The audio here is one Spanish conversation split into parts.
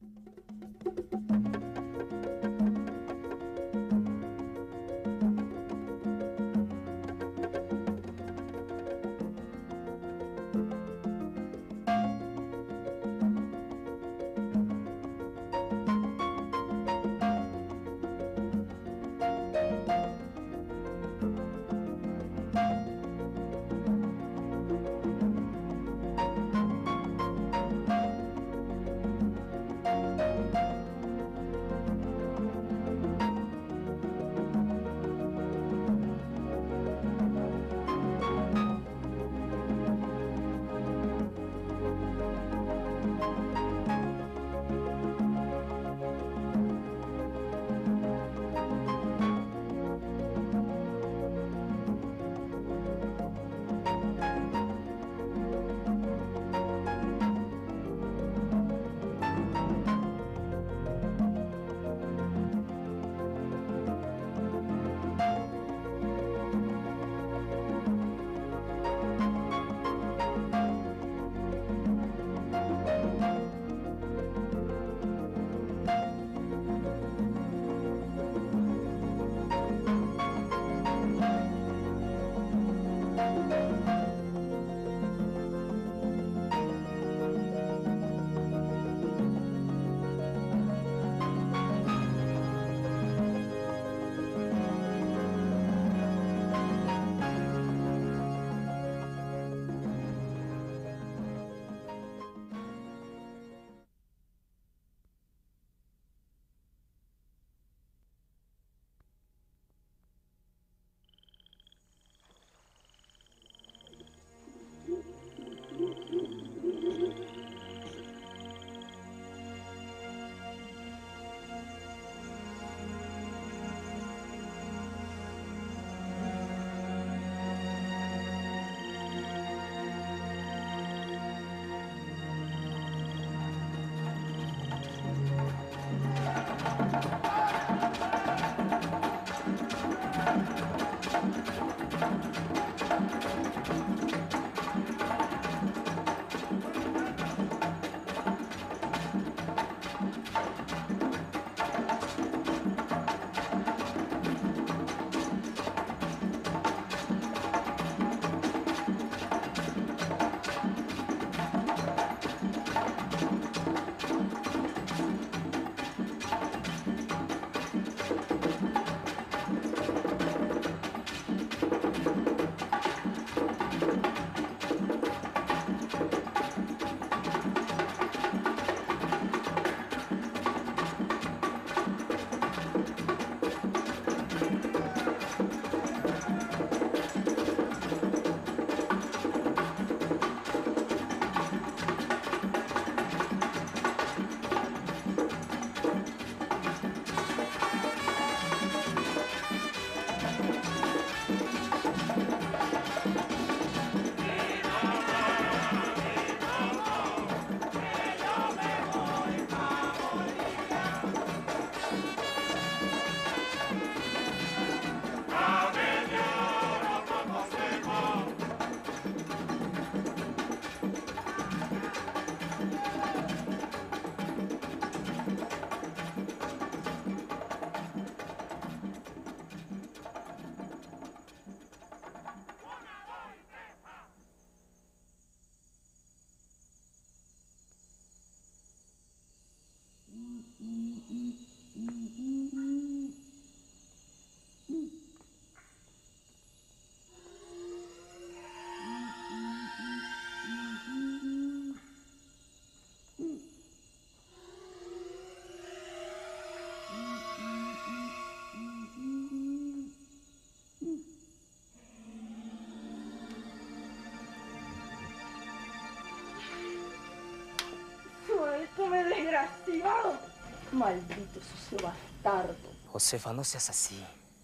¡Suéltame, desgraciado! Maldito sucio bastardo. Josefa, no seas así.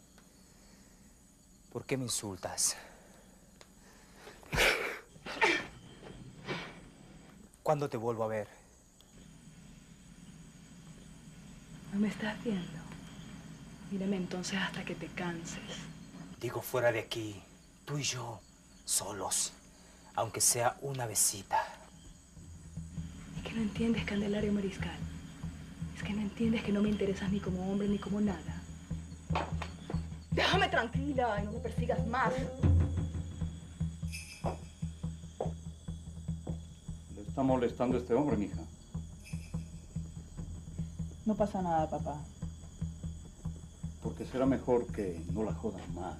¿Por qué me insultas? ¿Cuándo te vuelvo a ver? ¿No me estás viendo? Mírame entonces hasta que te canses. Digo, fuera de aquí, tú y yo, solos, aunque sea una besita. ¿Es que no entiendes, Candelario Mariscal? Es que no entiendes que no me interesas ni como hombre ni como nada. Déjame tranquila y no me persigas más. Le está molestando este hombre, mija. No pasa nada, papá. Porque será mejor que no la jodan más.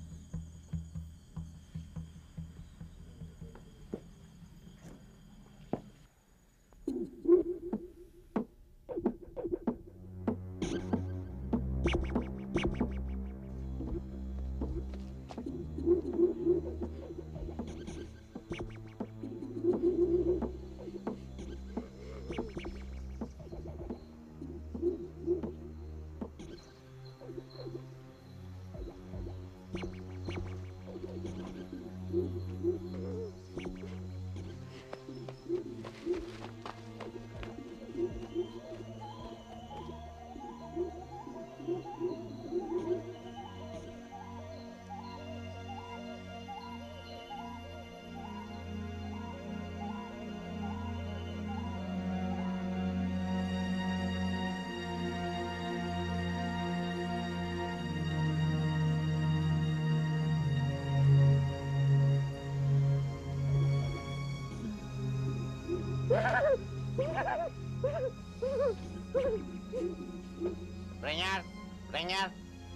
Preñar, preñar.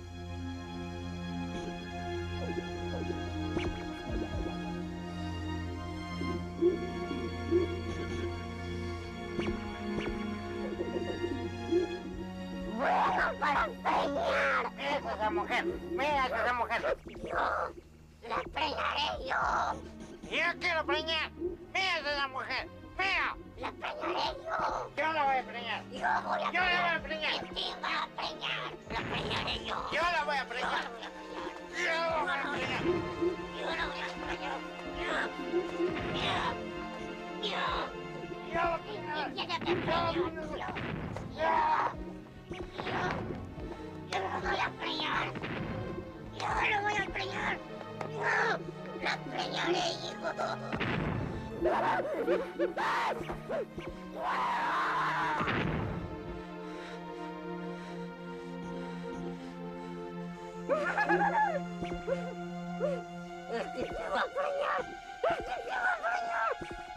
Bueno, para preñar. Mira esa mujer, mira esa mujer. Yo la preñaré yo. Yo quiero preñar. Mira esa mujer, mira. La preñaré yo. Yo la voy a preñar. Yo voy a Yo la voy a preñar. ¿Quién va a preñar? La preñaré yo. Yo la voy a preñar. Yo la voy a preñar. Yo la voy a preñar. Yo. Yo la preñar. ¿Quién quiere que preñar? Yo la voy a preñar. Yo la voy a preñar. Yo la preñaré, hijo. Este se va a preñar. Este se va a preñar.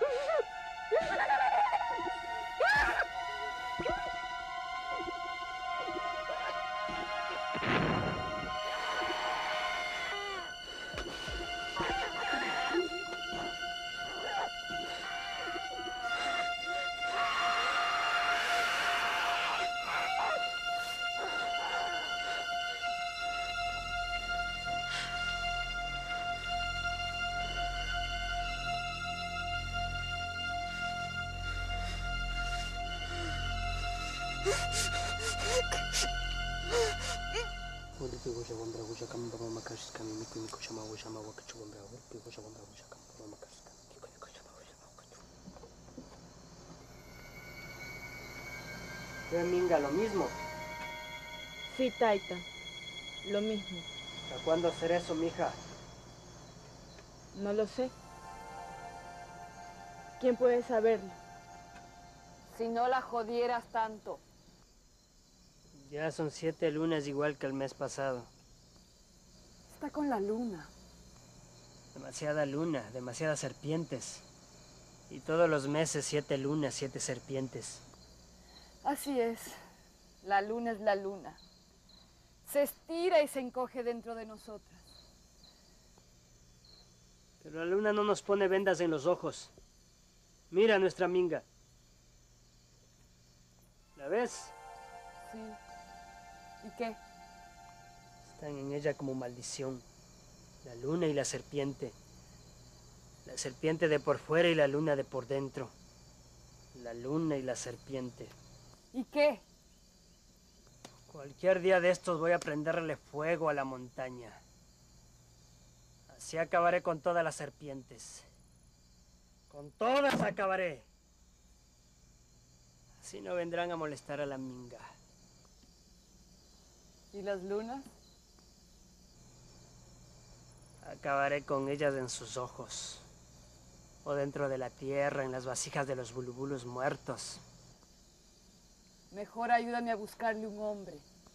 Minga, lo mismo. Sí, Taita, lo mismo. ¿Hasta cuándo será eso, mija? No lo sé. ¿Quién puede saberlo? Si no la jodieras tanto. Ya son 7 lunas igual que el mes pasado. Está con la luna. Demasiada luna, demasiadas serpientes. Y todos los meses 7 lunas, 7 serpientes. Así es. La luna es la luna. Se estira y se encoge dentro de nosotras. Pero la luna no nos pone vendas en los ojos. Mira nuestra minga. ¿La ves? Sí. ¿Y qué? Están en ella como maldición. La luna y la serpiente. La serpiente de por fuera y la luna de por dentro. La luna y la serpiente. ¿Y qué? Cualquier día de estos voy a prenderle fuego a la montaña. Así acabaré con todas las serpientes. Con todas acabaré. Así no vendrán a molestar a la minga. ¿Y las lunas? Acabaré con ellas en sus ojos. O dentro de la tierra, en las vasijas de los bulubulus muertos. Mejor ayúdame a buscarle un hombre.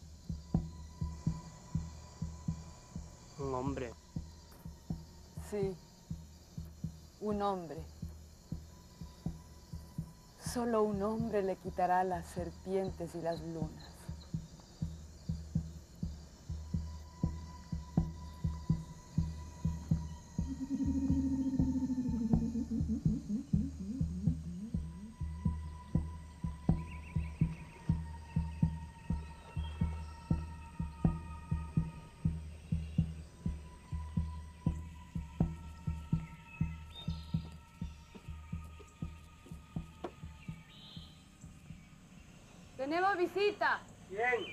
Un hombre. Sí, un hombre. Solo un hombre le quitará las serpientes y las lunas. Tenemos visita. ¿Quién?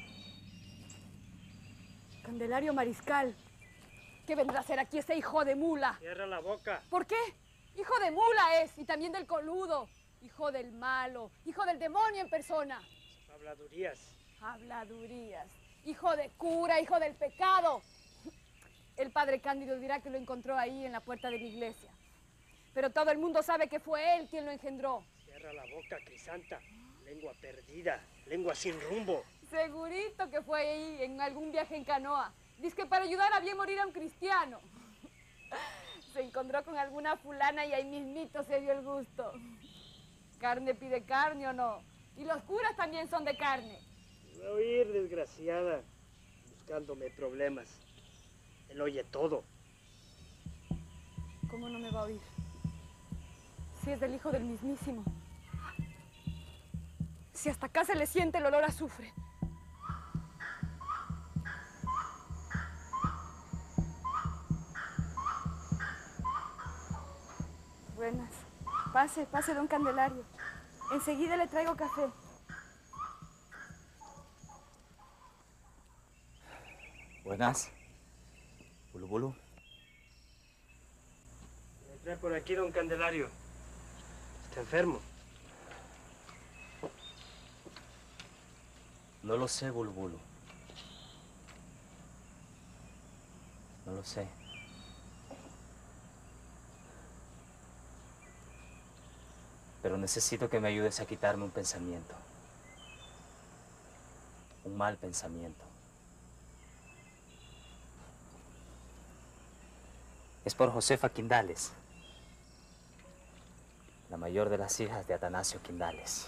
Candelario Mariscal. ¿Qué vendrá a hacer aquí ese hijo de mula? Cierra la boca. ¿Por qué? Hijo de mula es, y también del coludo. Hijo del malo, hijo del demonio en persona. Habladurías. Habladurías. Hijo de cura, hijo del pecado. El padre Cándido dirá que lo encontró ahí en la puerta de la iglesia. Pero todo el mundo sabe que fue él quien lo engendró. Cierra la boca, Crisanta. Lengua perdida, lengua sin rumbo. Segurito que fue ahí en algún viaje en canoa. Dice que para ayudar a bien morir a un cristiano. Se encontró con alguna fulana y ahí mismito se dio el gusto. ¿Carne pide carne o no? Y los curas también son de carne. Me va a oír, desgraciada, buscándome problemas. Él oye todo. ¿Cómo no me va a oír? Si es del hijo del mismísimo. Si hasta acá se le siente el olor a azufre. Buenas. Pase, pase, don Candelario. Enseguida le traigo café. Buenas. Bulu Bulu. Me trae por aquí don Candelario. Está enfermo. No lo sé, Bulu Bulu. No lo sé. Pero necesito que me ayudes a quitarme un pensamiento. Un mal pensamiento. Es por Josefa Quindales, la mayor de las hijas de Atanasio Quindales.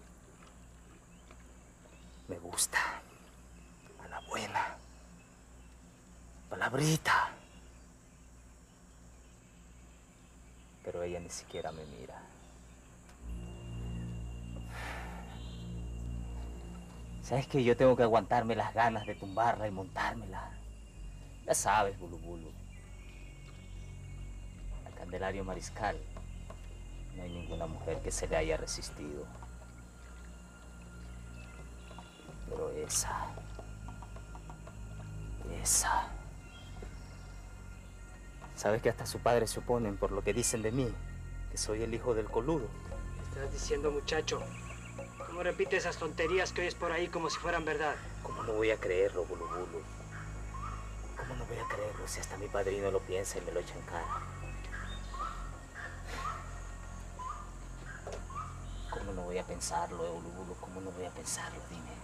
Me gusta. A la buena. Palabrita. Pero ella ni siquiera me mira. ¿Sabes qué? Yo tengo que aguantarme las ganas de tumbarla y montármela. Ya sabes, Bulu Bulu. A Candelario Mariscal no hay ninguna mujer que se le haya resistido. Pero esa... ¿Sabes que hasta su padre se oponen por lo que dicen de mí? Que soy el hijo del coludo. ¿Qué estás diciendo, muchacho? ¿Cómo repite esas tonterías que oyes por ahí como si fueran verdad? ¿Cómo no voy a creerlo, Bulu Bulu? ¿Cómo no voy a creerlo si hasta mi padrino lo piensa y me lo echa en cara? ¿Cómo no voy a pensarlo, Bulu Bulu? ¿Cómo no voy a pensarlo? Dime.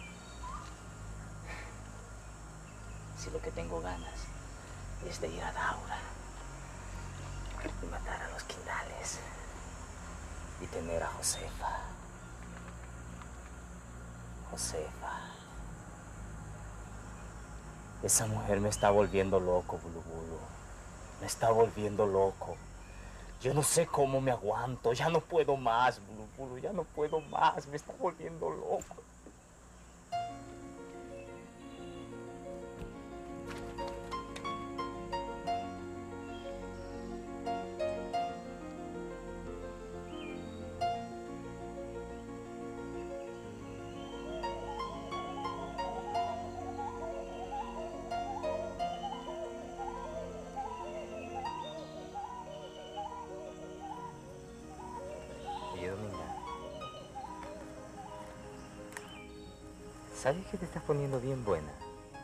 Si lo que tengo ganas es de ir a Daura y matar a los Quindales y tener a Josefa. Josefa. Esa mujer me está volviendo loco, Bulu Bulu. Me está volviendo loco. Yo no sé cómo me aguanto. Ya no puedo más, Bulu Bulu. Ya no puedo más. Me está volviendo loco. ¿Sabes que te estás poniendo bien buena?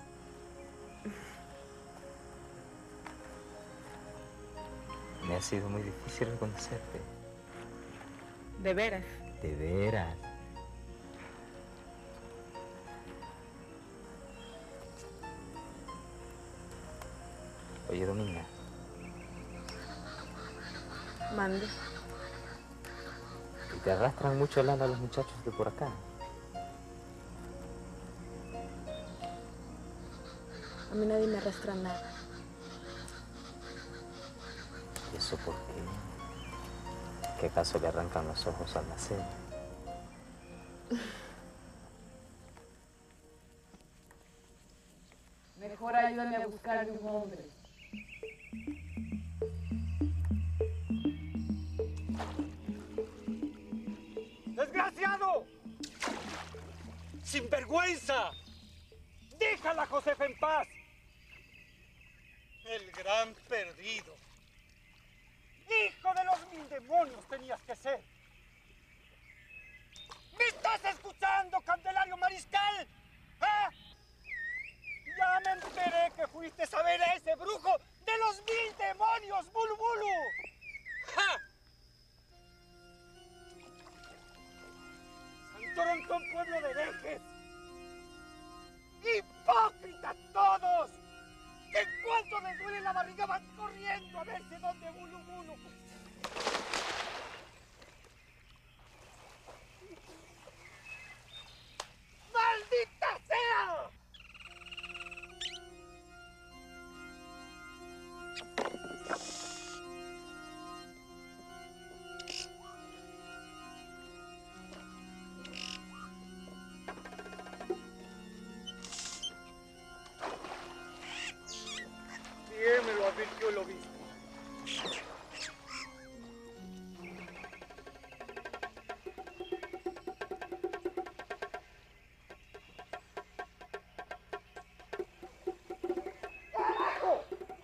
Me ha sido muy difícil reconocerte. ¿De veras? De veras. arrastrando. ¿Y te arrastran mucho lana los muchachos de por acá? A mí nadie me arrastra nada. ¿Y eso por qué? ¿Qué acaso le arrancan los ojos al nacer? Mejor ayúdame a buscar un hombre. ¡Desgraciado! ¡Sinvergüenza! ¡Déjala, Josefa, en paz! El gran perdido. ¡Hijo de los 1000 demonios tenías que ser! ¿Me estás escuchando, Candelario Mariscal? ¿Ah? Ya me enteré que fuiste a ver a ese brujo de los 1000 demonios, Bulu Bulu. ¡Ja! Santorontón, pueblo de herejes. ¡Hipócritas todos! Que en cuanto les duele la barriga van corriendo a verse dónde Bulu Bulu. ¡Maldita sea! Bien me lo advirtió el obispo. ¡Carajo!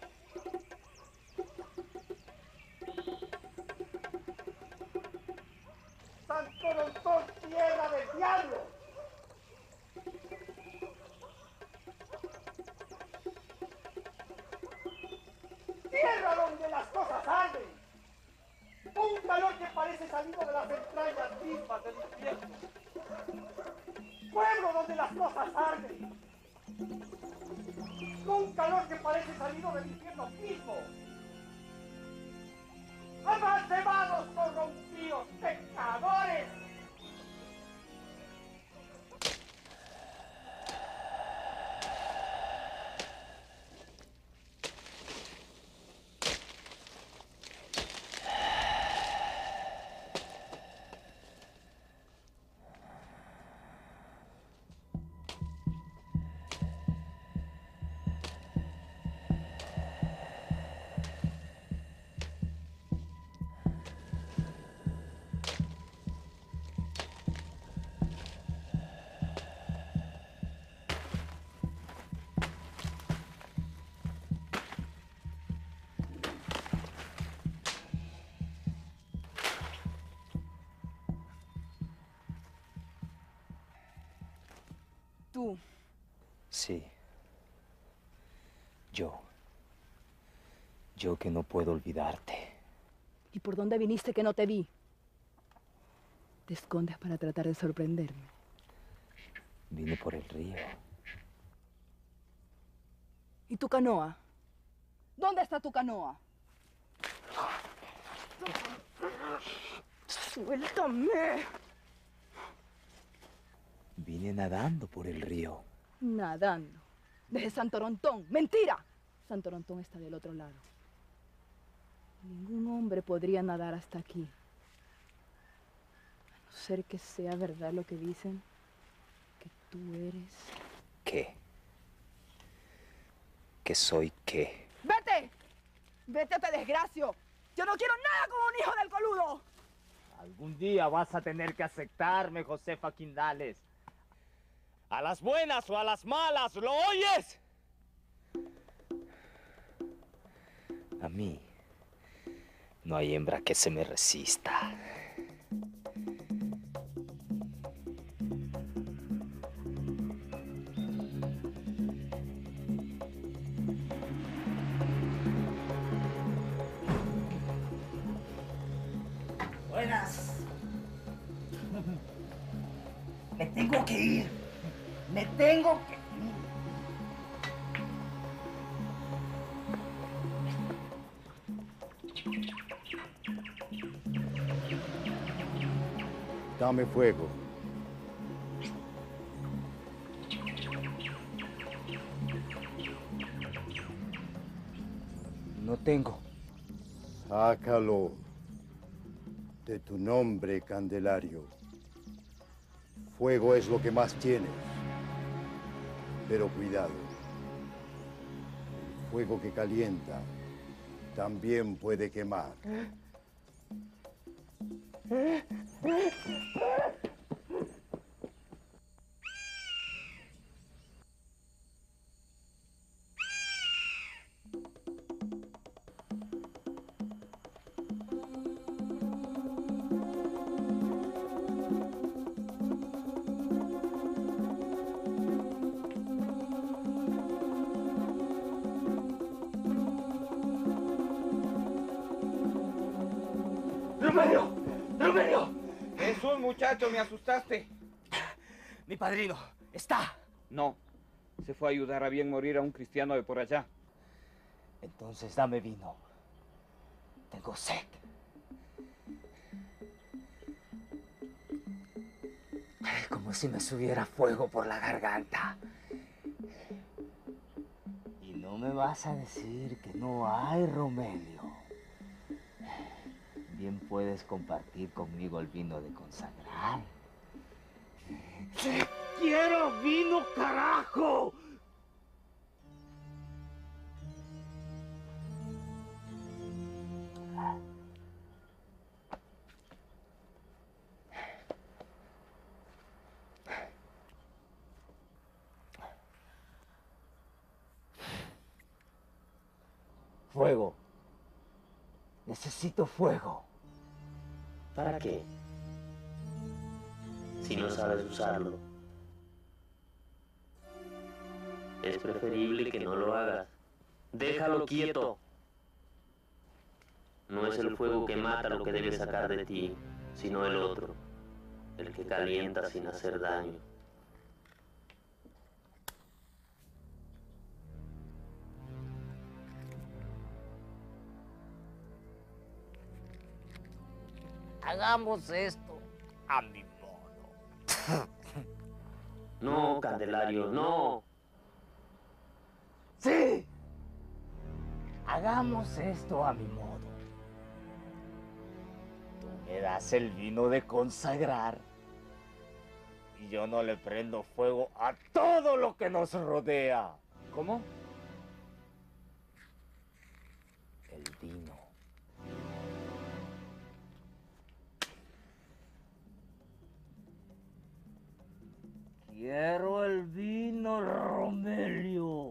¡Santorontón, tierra del diablo! ¡Tierra donde las cosas arden! ¡Un calor que parece salido de las entrañas mismas del infierno! ¡Pueblo donde las cosas arden! ¡Un calor que parece salido del infierno mismo! ¡Amancemados, corrompidos, pecadores! Tú. Sí. Yo que no puedo olvidarte. ¿Y por dónde viniste que no te vi? Te escondes para tratar de sorprenderme. Vine por el río. ¿Y tu canoa? ¿Dónde está tu canoa? ¡Suéltame! Vine nadando por el río. Nadando. Desde Santorontón. ¡Mentira! Santorontón está del otro lado. Ningún hombre podría nadar hasta aquí. A no ser que sea verdad lo que dicen, que tú eres... ¿Qué? ¿Que soy qué? ¡Vete! ¡Vete o te desgracio! ¡Yo no quiero nada con un hijo del coludo! Algún día vas a tener que aceptarme, Josefa Quindales. A las buenas o a las malas, ¿lo oyes? A mí no hay hembra que se me resista. Buenas. Me tengo que ir. Me tengo que ir. Dame fuego. No tengo. Sácalo de tu nombre, Candelario. Fuego es lo que más tienes. Pero cuidado. El fuego que calienta también puede quemar. ¡Romelio! ¡Romelio! Jesús, muchacho, me asustaste. Mi padrino, está. No, se fue a ayudar a bien morir a un cristiano de por allá. Entonces dame vino. Tengo sed. Como si me subiera fuego por la garganta. Y no me vas a decir que no hay, Romelio. Bien puedes compartir conmigo el vino de consagrar. ¡Quiero vino, carajo! Fuego. Necesito fuego. ¿Para qué? Si no sabes usarlo. Es preferible que no lo hagas. Déjalo quieto. No es el fuego que mata lo que debe sacar de ti, sino el otro, el que calienta sin hacer daño. Hagamos esto a mi modo. No, Candelario, no. ¡Sí! Hagamos esto a mi modo. Tú me das el vino de consagrar y yo no le prendo fuego a todo lo que nos rodea. ¿Cómo? El vino. Quiero el vino, Romelio.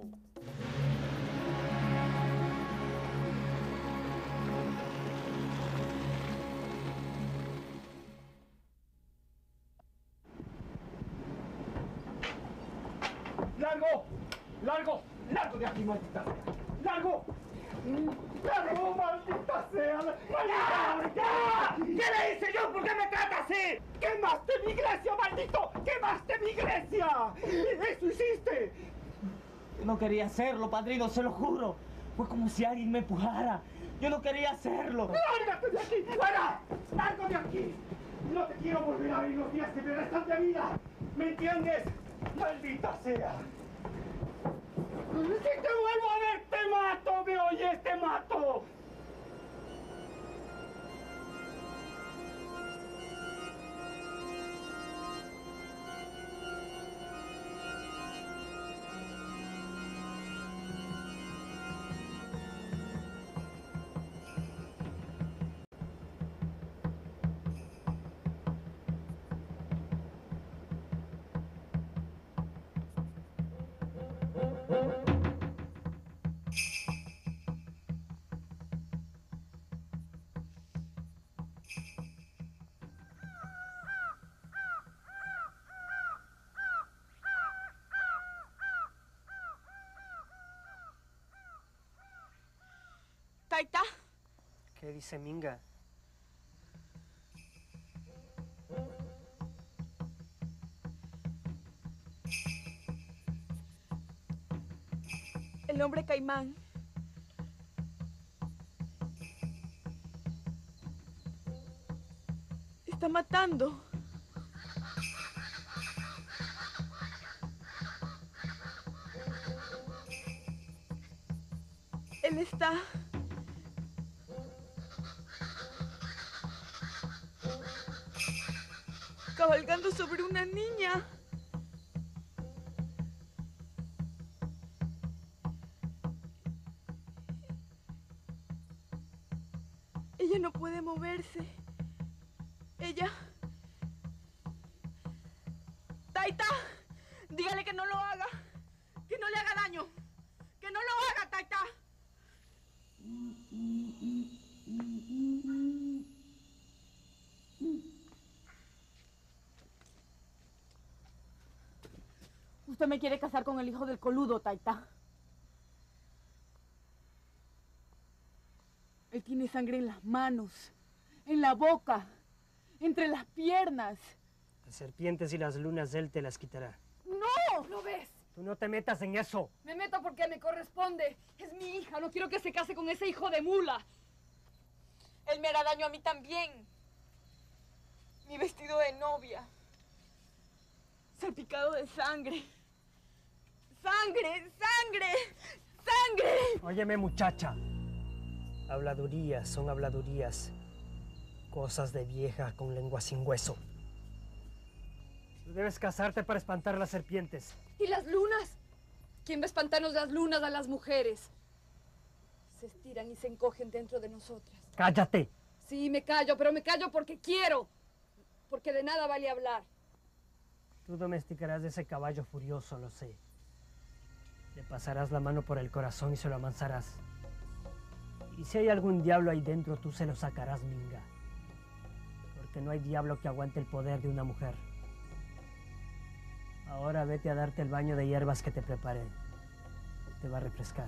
¡Largo! ¡Largo! ¡Largo de aquí, maldita sea! ¡Largo! ¡Largo, maldita sea! ¡Maldita! ¿Qué le hice yo? ¿Por qué me trata así? ¡Quemaste mi iglesia, maldito! ¡Quemaste mi iglesia! ¡Eso hiciste! Yo no quería hacerlo, padrino, se lo juro. Fue como si alguien me empujara. Yo no quería hacerlo. ¡Lárgate de aquí! ¡Fuera! ¡Largo de aquí! No te quiero volver a ver los días que me restan de vida. ¿Me entiendes? ¡Maldita sea! Si te vuelvo a ver, te mato, ¿me oyes? ¡Te mato! Taita, ¿Qué dice Minga? el hombre caimán. Está matando. está cabalgando sobre una niña. Ella no puede moverse. Ella... Taita, dígale que no lo haga. Que no le haga daño. Que no lo haga, Taita. Usted me quiere casar con el hijo del coludo, Taita. Él tiene sangre en las manos, en la boca, entre las piernas. Las serpientes y las lunas él te las quitará. ¡No! ¿Lo ves? Tú no te metas en eso. Me meto porque me corresponde. Es mi hija. No quiero que se case con ese hijo de mula. Él me hará daño a mí también. Mi vestido de novia, salpicado de sangre. ¡Sangre! ¡Sangre! ¡Sangre! Óyeme, muchacha. Habladurías son habladurías. Cosas de vieja con lengua sin hueso. Tú debes casarte para espantar las serpientes. ¿Y las lunas? ¿Quién va a espantarnos las lunas a las mujeres? Se estiran y se encogen dentro de nosotras. ¡Cállate! Sí, me callo, pero me callo porque quiero. Porque de nada vale hablar. Tú domesticarás ese caballo furioso, lo sé. Le pasarás la mano por el corazón y se lo amansarás. Y si hay algún diablo ahí dentro, tú se lo sacarás, minga. Porque no hay diablo que aguante el poder de una mujer. Ahora vete a darte el baño de hierbas que te preparé. Te va a refrescar.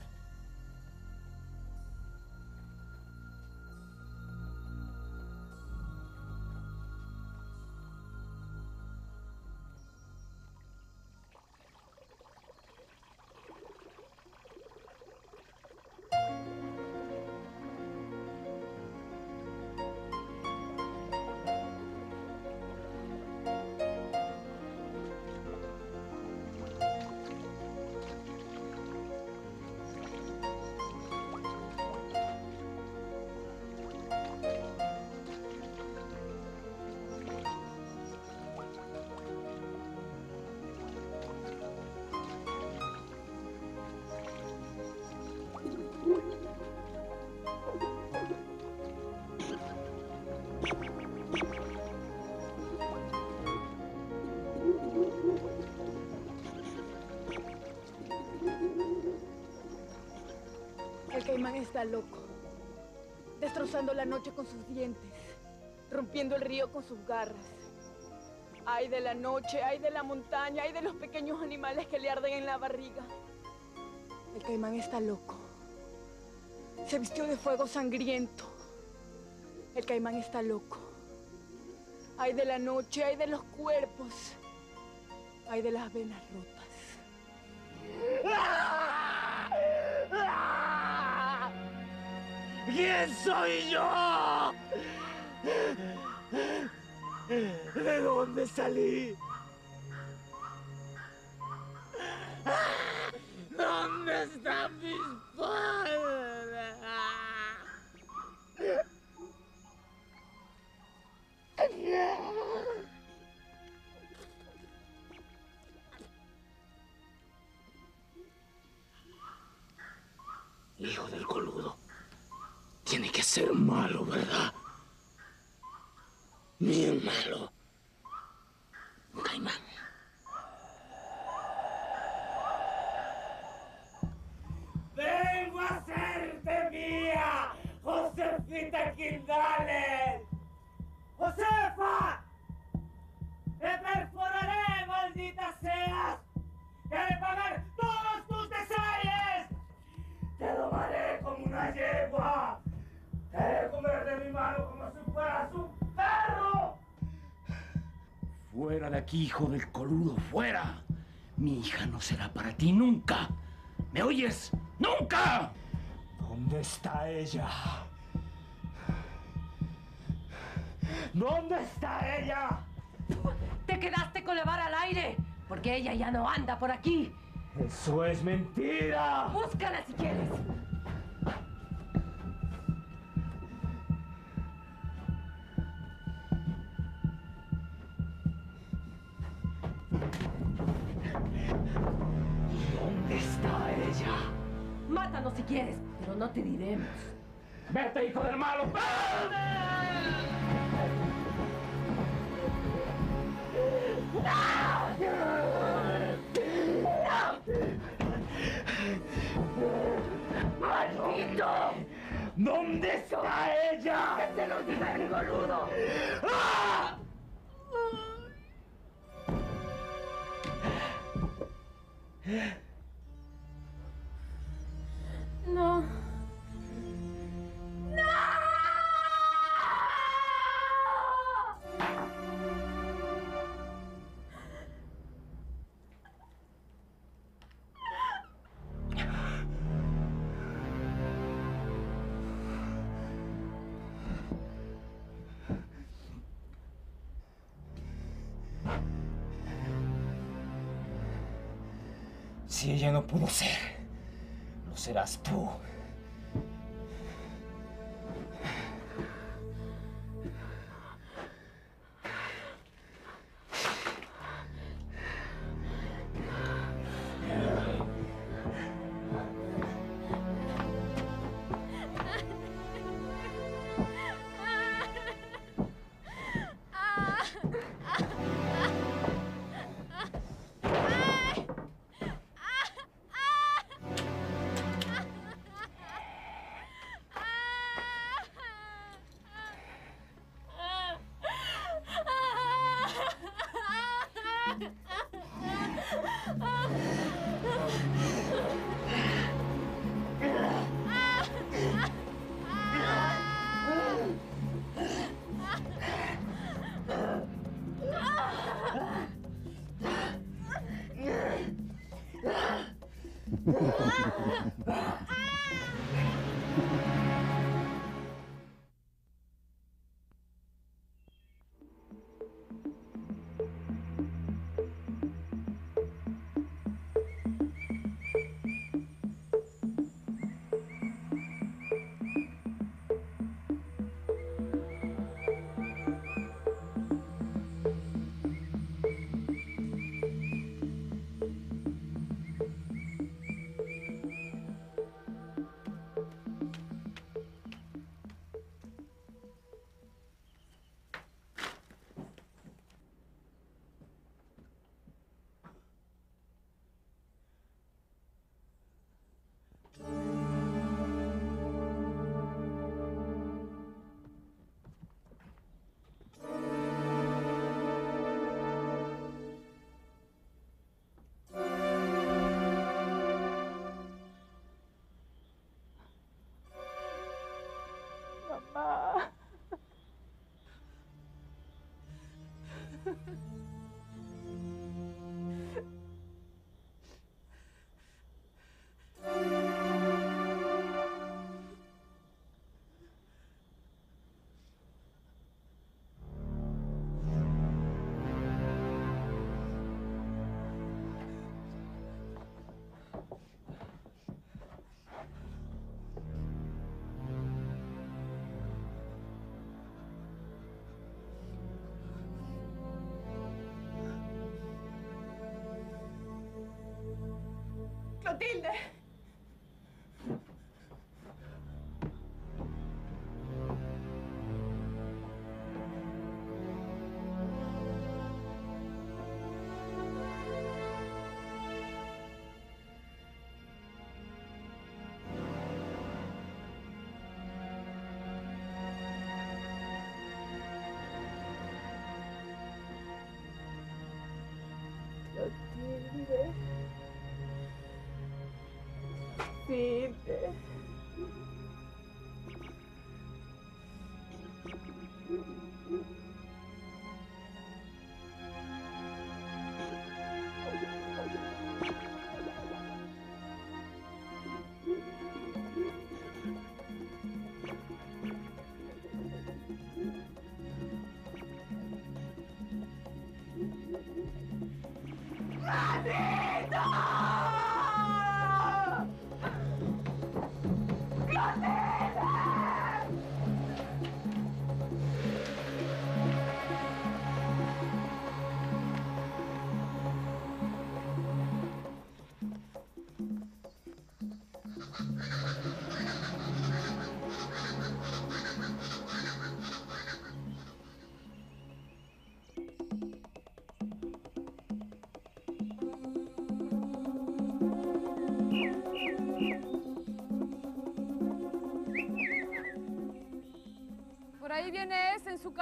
El caimán está loco, destrozando la noche con sus dientes, rompiendo el río con sus garras. Ay de la noche, ay de la montaña, ay de los pequeños animales que le arden en la barriga. El caimán está loco. Se vistió de fuego sangriento. El caimán está loco. Ay de la noche, ay de los cuerpos, ay de las venas rotas. ¿Quién soy yo? ¿De dónde salí? ¿Dónde están mis padres? Hijo del coludo. Tiene que ser malo, ¿verdad? Bien malo. Caimán. ¡Vengo a hacerte mía, Josefita Quindales! ¡Josefa! ¡Te perforaré, maldita seas! ¡Te haré pagar todos tus desaires! ¡Te domaré como una yegua! ¡Te haré comer de mi mano como si fueras un perro! Fuera de aquí, hijo del coludo, fuera. Mi hija no será para ti nunca. ¿Me oyes? ¡Nunca! ¿Dónde está ella? ¿Dónde está ella? Te quedaste con la vara al aire, porque ella ya no anda por aquí. ¡Eso es mentira! Búscala si quieres. ella. Mátanos si quieres, pero no te diremos. ¡Vete, hijo del malo! ¡Maldito! ¿Dónde está ella? ¡Que te lo diga el boludo! ¡Ah! No. Si ella no pudo ser, lo serás tú. ¡Clotilde! Clotilde. Clotilde.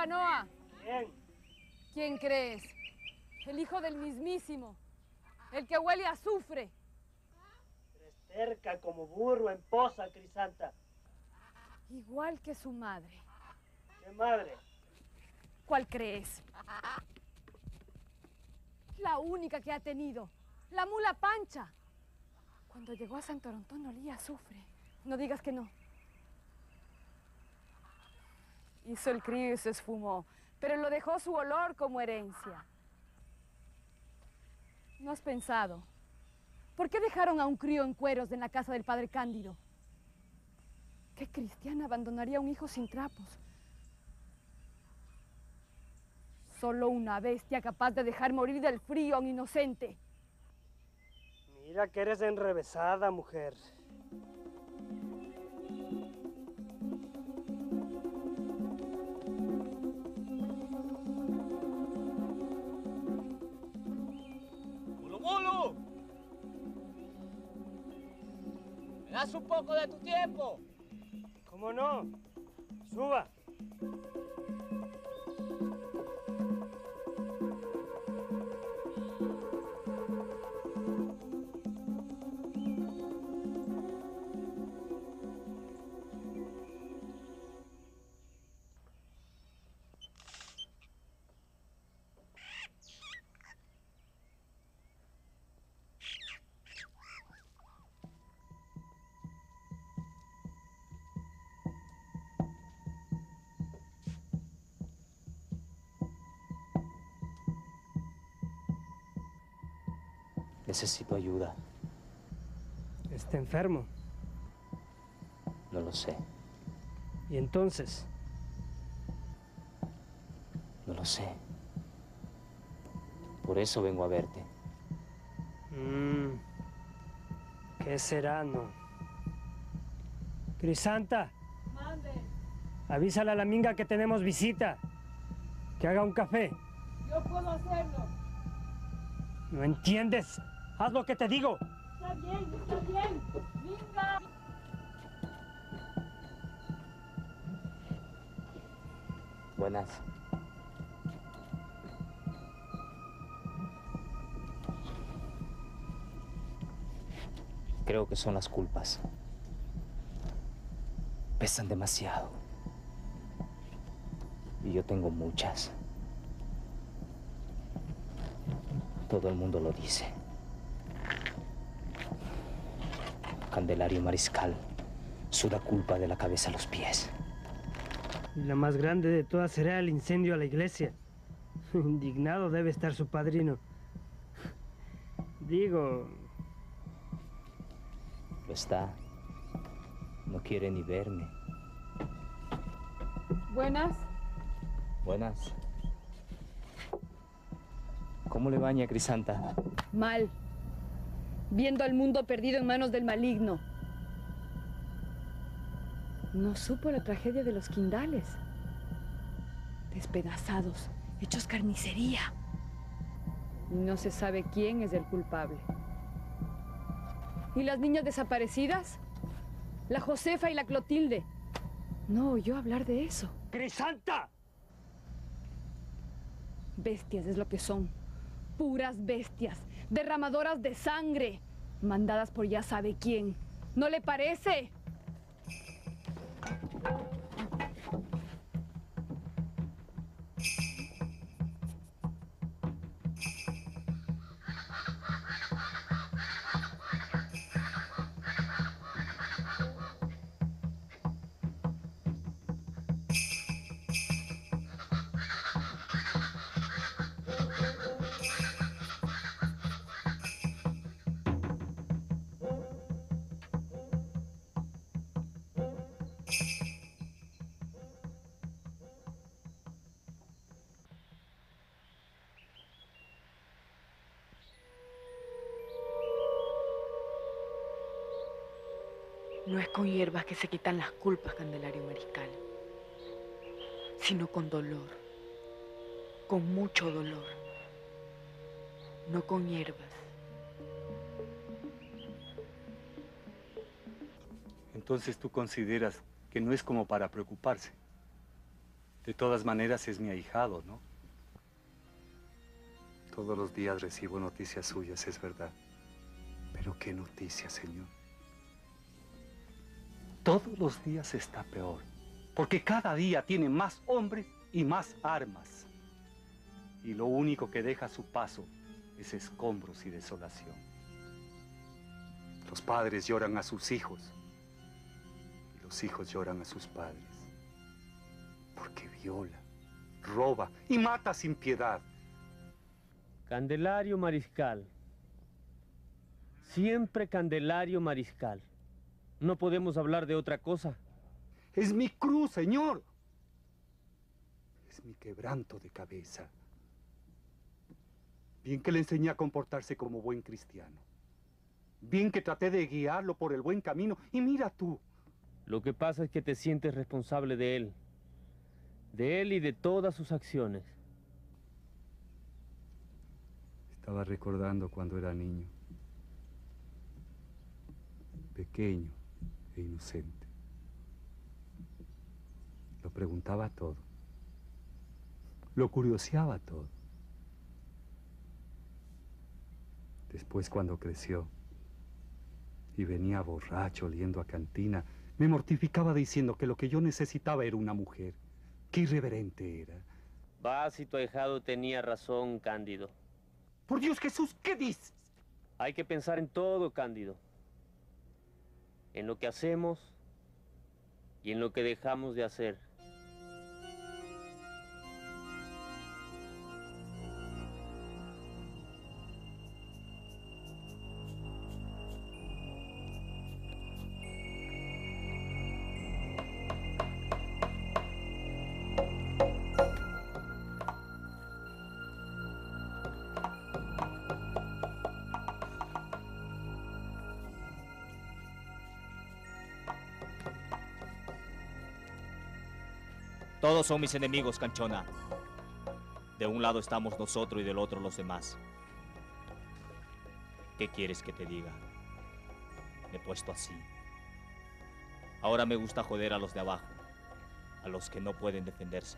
canoa? ¿Quién? ¿Quién crees? El hijo del mismísimo. El que huele a azufre. Eres terca como burro en poza, Crisanta. Igual que su madre. ¿Qué madre? ¿Cuál crees? La única que ha tenido. La mula Pancha. Cuando llegó a Santo Antón olía a azufre. No digas que no. Hizo el crío y se esfumó, pero lo dejó su olor como herencia. ¿No has pensado? ¿Por qué dejaron a un crío en cueros en la casa del padre Cándido? ¿Qué cristiana abandonaría a un hijo sin trapos? Solo una bestia capaz de dejar morir del frío a un inocente. Mira que eres enrevesada, mujer. ¡Bulu! ¿Me das un poco de tu tiempo? ¿Cómo no? Suba. Necesito ayuda. ¿Está enfermo? No lo sé. ¿Y entonces? No lo sé. Por eso vengo a verte. ¿Qué será, no? Crisanta. Mande. Avísale a la minga que tenemos visita. Que haga un café. Yo puedo hacerlo. ¿No entiendes? Haz lo que te digo. Está bien, está bien. Venga. Buenas. Creo que son las culpas. Pesan demasiado. Y yo tengo muchas. Todo el mundo lo dice. Candelario Mariscal suda culpa de la cabeza a los pies. Y la más grande de todas será el incendio a la iglesia. Indignado debe estar su padrino. Digo... Lo está. No quiere ni verme. Buenas. Buenas. ¿Cómo le baña, Crisanta? Mal. Viendo al mundo perdido en manos del maligno. No supo la tragedia de los quindales. Despedazados, hechos carnicería. Y no se sabe quién es el culpable. ¿Y las niñas desaparecidas? La Josefa y la Clotilde. No oyó hablar de eso. ¡Crisanta! Bestias es lo que son. Puras bestias. Derramadoras de sangre. Mandadas por ya sabe quién. ¿No le parece? No es con hierbas que se quitan las culpas, Candelario Mariscal, sino con dolor, con mucho dolor, no con hierbas. Entonces tú consideras que no es como para preocuparse. De todas maneras es mi ahijado, ¿no? Todos los días recibo noticias suyas, es verdad. Pero qué noticias, señor. Todos los días está peor, porque cada día tiene más hombres y más armas. Y lo único que deja a su paso es escombros y desolación. Los padres lloran a sus hijos y los hijos lloran a sus padres. Porque viola, roba y mata sin piedad. Candelario Mariscal. Siempre Candelario Mariscal. No podemos hablar de otra cosa. Es mi cruz, señor. Es mi quebranto de cabeza. Bien que le enseñé a comportarse como buen cristiano. Bien que traté de guiarlo por el buen camino. Y mira tú. Lo que pasa es que te sientes responsable de él. De él y de todas sus acciones. Estaba recordando cuando era niño. Pequeño e inocente. Lo preguntaba todo. Lo curioseaba todo. Después, cuando creció y venía borracho, oliendo a cantina, me mortificaba diciendo que lo que yo necesitaba era una mujer. ¡Qué irreverente era! Vas y tu ahijado tenía razón, Cándido. ¡Por Dios, Jesús! ¿Qué dices? Hay que pensar en todo, Cándido. En lo que hacemos y en lo que dejamos de hacer. Todos son mis enemigos, Canchona. De un lado estamos nosotros y del otro los demás. ¿Qué quieres que te diga? Me he puesto así. Ahora me gusta joder a los de abajo, a los que no pueden defenderse.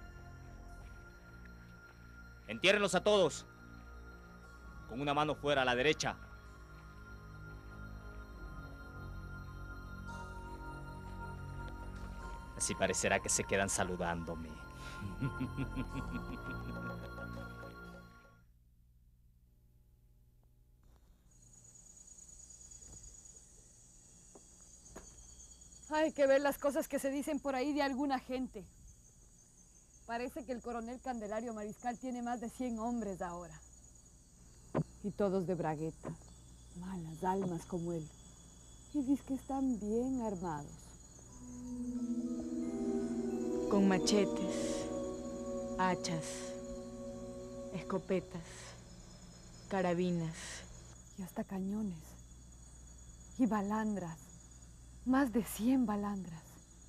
Entiérrenlos a todos, con una mano fuera a la derecha. Así parecerá que se quedan saludándome. Hay que ver las cosas que se dicen por ahí de alguna gente. Parece que el coronel Candelario Mariscal tiene más de 100 hombres ahora. Y todos de bragueta. Malas almas como él. Y dice que están bien armados. Con machetes, hachas, escopetas, carabinas. Y hasta cañones. Y balandras. Más de 100 balandras.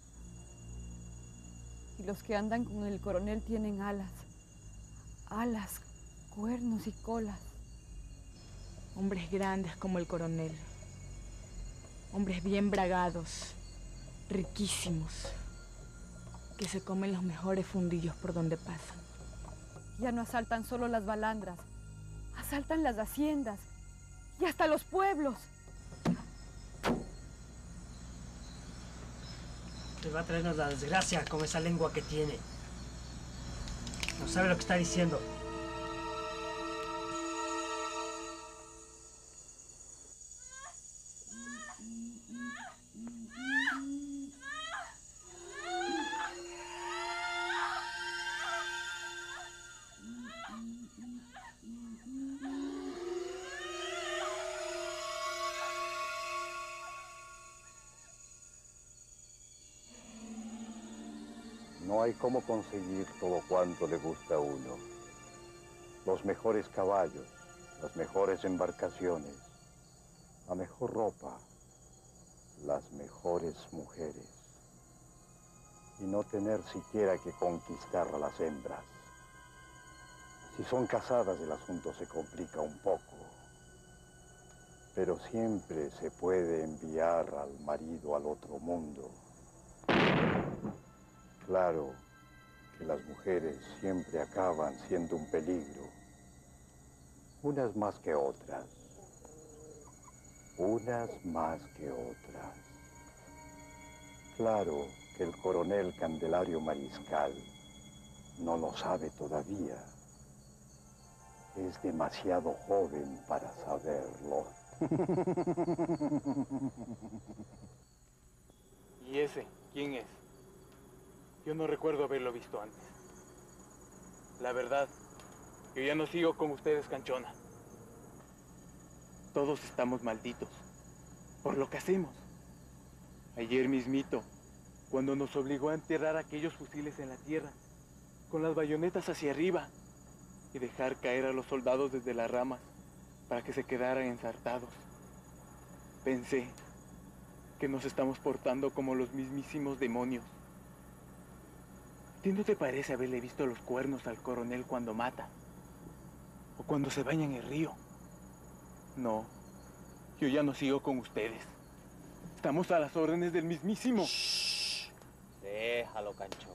Y los que andan con el coronel tienen alas. Alas, cuernos y colas. Hombres grandes como el coronel. Hombres bien bragados, riquísimos, que se comen los mejores fundillos por donde pasan. Ya no asaltan solo las balandras, asaltan las haciendas y hasta los pueblos. Te va a traernos la desgracia con esa lengua que tiene. No sabe lo que está diciendo. No hay cómo conseguir todo cuanto le gusta a uno. Los mejores caballos, las mejores embarcaciones, la mejor ropa, las mejores mujeres. Y no tener siquiera que conquistar a las hembras. Si son casadas, el asunto se complica un poco. Pero siempre se puede enviar al marido al otro mundo. Claro, que las mujeres siempre acaban siendo un peligro. Unas más que otras. Unas más que otras. Claro que el coronel Candelario Mariscal no lo sabe todavía. Es demasiado joven para saberlo. ¿Y ese quién es? Yo no recuerdo haberlo visto antes. La verdad, yo ya no sigo con ustedes, Canchona. Todos estamos malditos por lo que hacemos. Ayer mismito, cuando nos obligó a enterrar aquellos fusiles en la tierra, con las bayonetas hacia arriba, y dejar caer a los soldados desde las ramas para que se quedaran ensartados, pensé que nos estamos portando como los mismísimos demonios. ¿A ti no te parece haberle visto los cuernos al coronel cuando mata? ¿O cuando se baña en el río? No, yo ya no sigo con ustedes. Estamos a las órdenes del mismísimo. Shh. Déjalo, Canchona.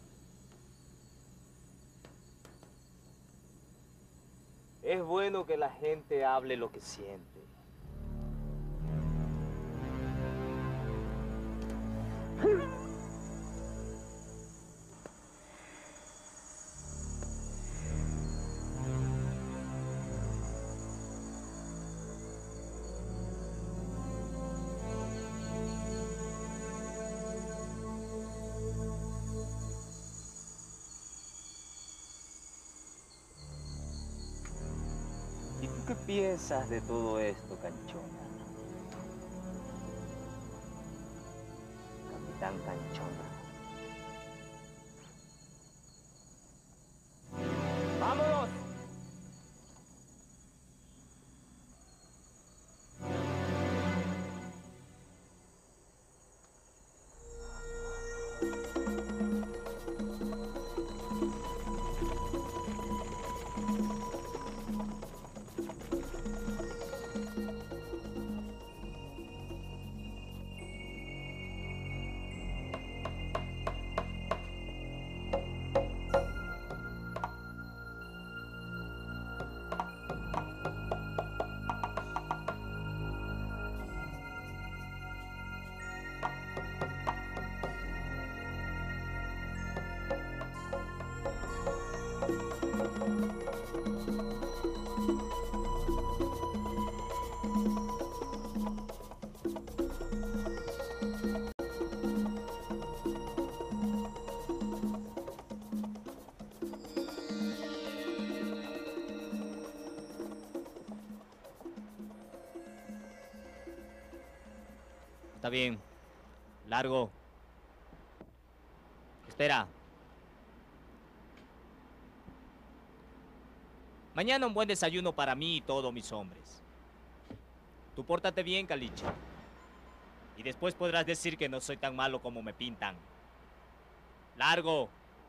Es bueno que la gente hable lo que siente. ¿Y tú qué piensas de todo esto, Canchona? Capitán Canchona. ¡Vámonos! Está bien. Largo. Espera. Mañana un buen desayuno para mí y todos mis hombres. Tú pórtate bien, Caliche. Y después podrás decir que no soy tan malo como me pintan. Largo.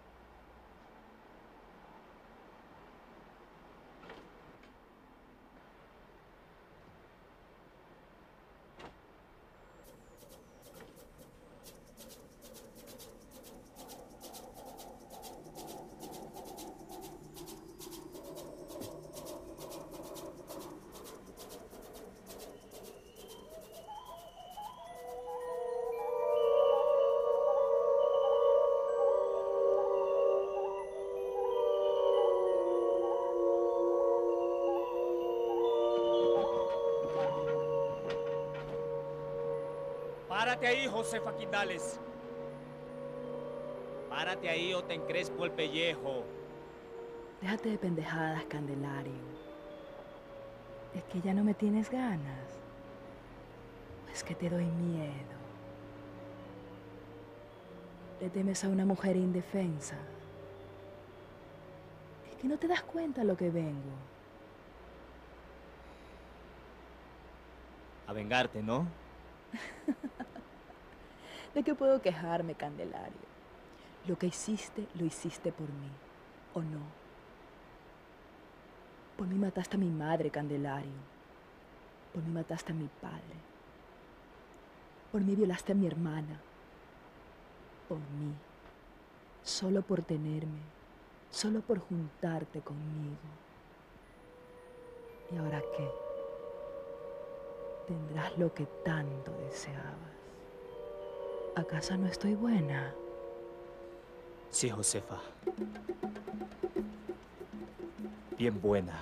Párate ahí, Josefa Quindales. Párate ahí o te encrespo el pellejo. Déjate de pendejadas, Candelario. ¿Es que ya no me tienes ganas? ¿O es que te doy miedo? ¿Le temes a una mujer indefensa? ¿Es que no te das cuenta lo que vengo? A vengarte, ¿no? ¿De qué puedo quejarme, Candelario? Lo que hiciste, lo hiciste por mí, ¿o no? Por mí mataste a mi madre, Candelario. Por mí mataste a mi padre. Por mí violaste a mi hermana. Por mí. solo por tenerme, solo por juntarte conmigo. ¿Y ahora qué? Tendrás lo que tanto deseabas. ¿Acaso no estoy buena? Sí, Josefa. Bien buena.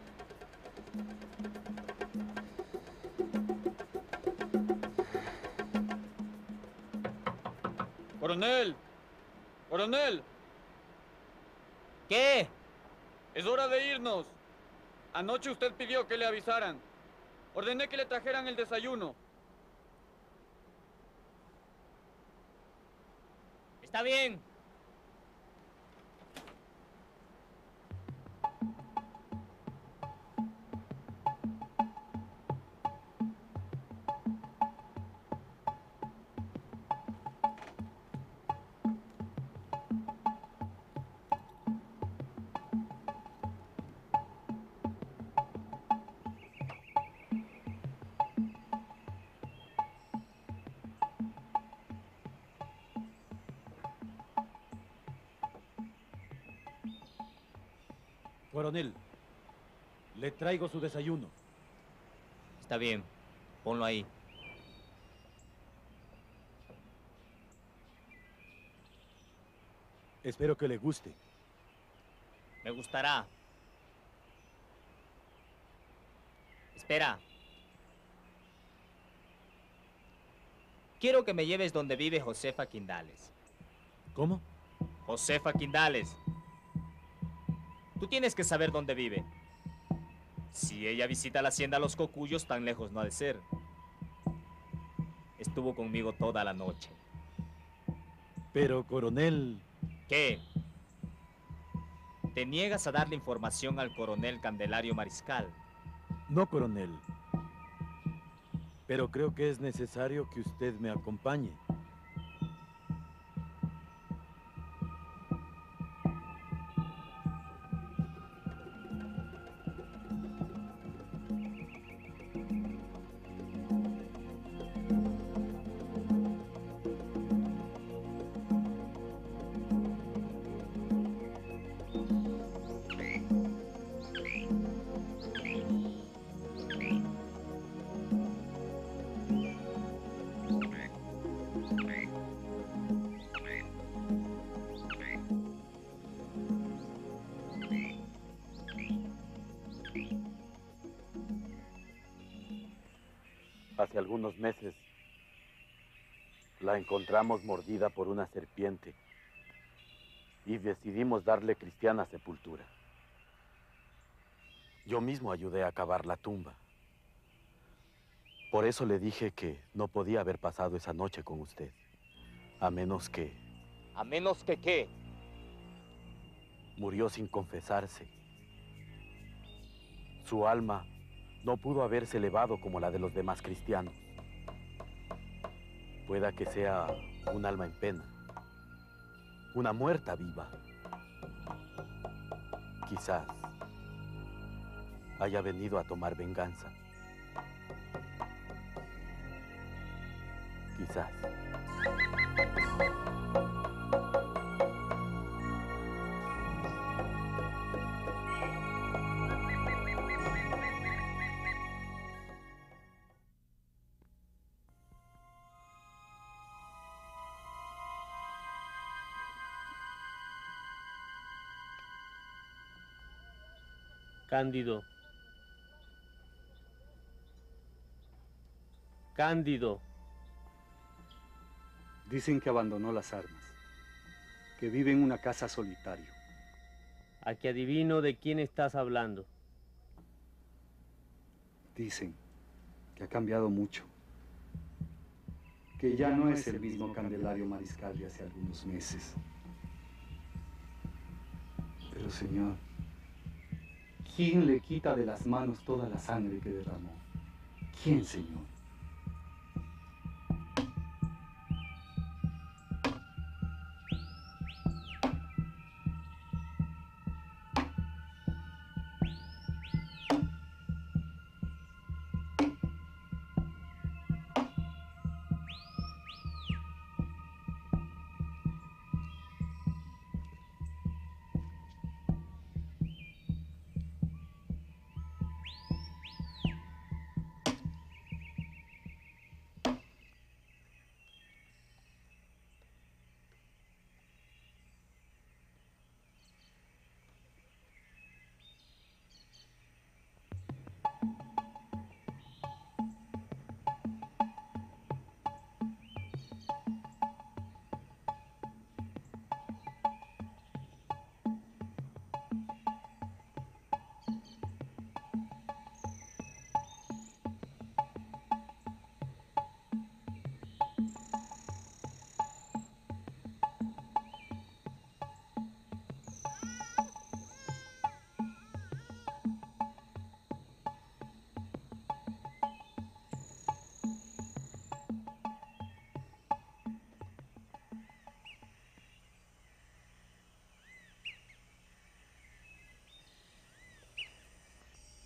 ¡Coronel! ¡Coronel! ¿Qué? Es hora de irnos. Anoche usted pidió que le avisaran. Ordené que le trajeran el desayuno. Está bien. Coronel, le traigo su desayuno. Está bien. Ponlo ahí. Espero que le guste. Me gustará. Espera. Quiero que me lleves donde vive Josefa Quindales. ¿Cómo? Josefa Quindales. Tú tienes que saber dónde vive. Si ella visita la hacienda Los Cocuyos, tan lejos no ha de ser. Estuvo conmigo toda la noche. Pero, coronel... ¿Qué? ¿Te niegas a darle información al coronel Candelario Mariscal? No, coronel. Pero creo que es necesario que usted me acompañe. Hace algunos meses la encontramos mordida por una serpiente y decidimos darle cristiana sepultura. Yo mismo ayudé a cavar la tumba. Por eso le dije que no podía haber pasado esa noche con usted, a menos que... ¿A menos que qué? Murió sin confesarse. Su alma no pudo haberse elevado como la de los demás cristianos. Pueda que sea un alma en pena, una muerta viva. Quizás haya venido a tomar venganza. Quizás. Cándido. Cándido. Dicen que abandonó las armas, que vive en una casa solitario. A que adivino de quién estás hablando. Dicen que ha cambiado mucho, que ya no es el mismo Candelario Mariscal de hace algunos meses. Pero, señor, ¿quién le quita de las manos toda la sangre que derramó? ¿Quién, señor?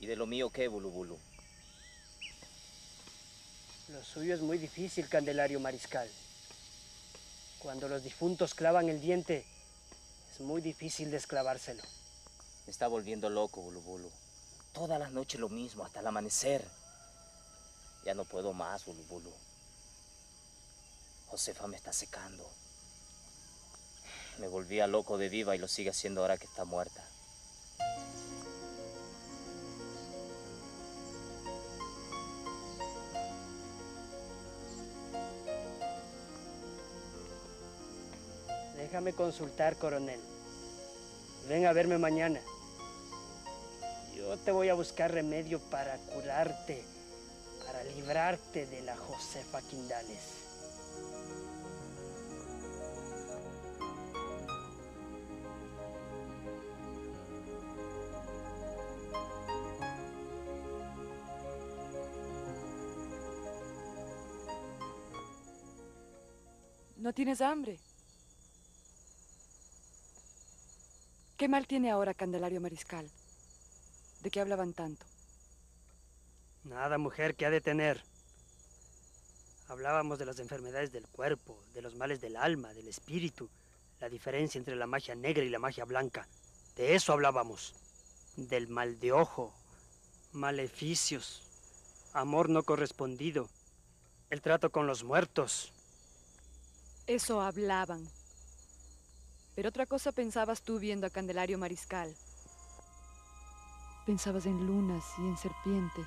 ¿Y de lo mío qué, Bulubulu? Lo suyo es muy difícil, Candelario Mariscal. Cuando los difuntos clavan el diente, es muy difícil desclavárselo. Me está volviendo loco, Bulubulu. Todas las noches lo mismo, hasta el amanecer. Ya no puedo más, Bulubulu. Josefa me está secando. Me volvía loco de viva y lo sigue haciendo ahora que está muerta. Déjame consultar, coronel. Ven a verme mañana. Yo te voy a buscar remedio para curarte, para librarte de la Josefa Quindales. ¿No tienes hambre? ¿Qué mal tiene ahora Candelario Mariscal? ¿De qué hablaban tanto? Nada, mujer, ¿qué ha de tener? Hablábamos de las enfermedades del cuerpo, de los males del alma, del espíritu, la diferencia entre la magia negra y la magia blanca. De eso hablábamos. Del mal de ojo, maleficios, amor no correspondido, el trato con los muertos. Eso hablaban. Pero otra cosa pensabas tú viendo a Candelario Mariscal. Pensabas en lunas y en serpientes.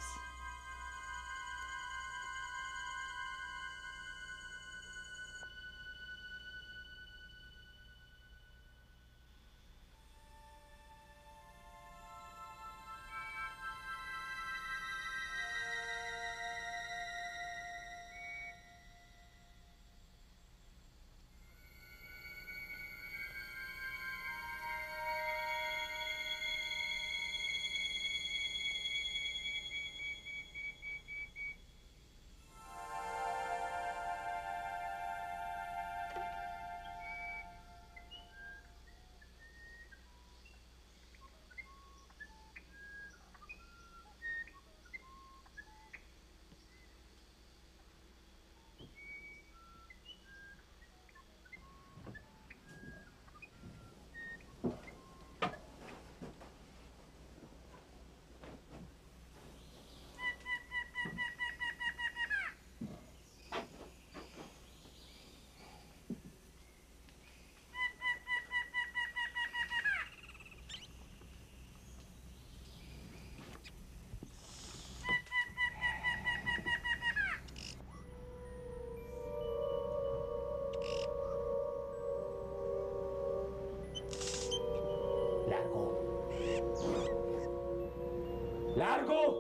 ¡Largo!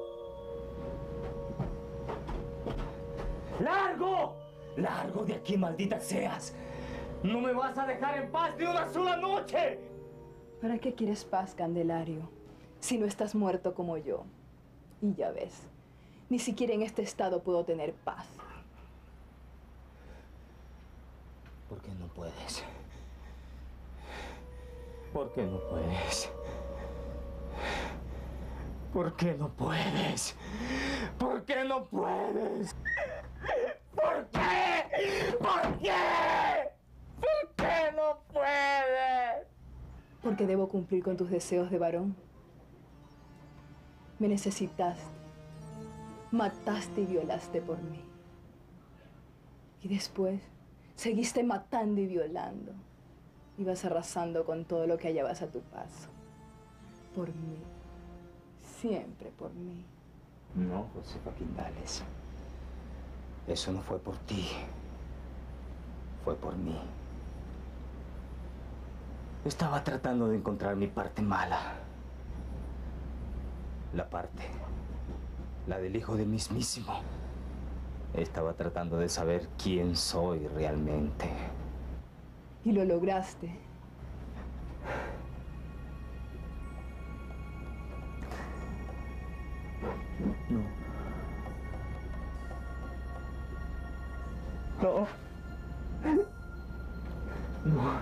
¡Largo! ¡Largo de aquí, maldita seas! ¡No me vas a dejar en paz ni una sola noche! ¿Para qué quieres paz, Candelario? Si no estás muerto como yo. Y ya ves, ni siquiera en este estado puedo tener paz. ¿Por qué no puedes? ¿Por qué no puedes? ¿Por qué no puedes? ¿Por qué no puedes? ¿Por qué? ¿Por qué? ¿Por qué no puedes? Porque debo cumplir con tus deseos de varón. Me necesitaste, mataste y violaste por mí. Y después seguiste matando y violando. Ibas arrasando con todo lo que hallabas a tu paso. Por mí. Siempre por mí. No, Josefa Quindales. Eso no fue por ti. Fue por mí. Estaba tratando de encontrar mi parte mala. La del hijo del mismísimo. Estaba tratando de saber quién soy realmente. Y lo lograste. No. No. No.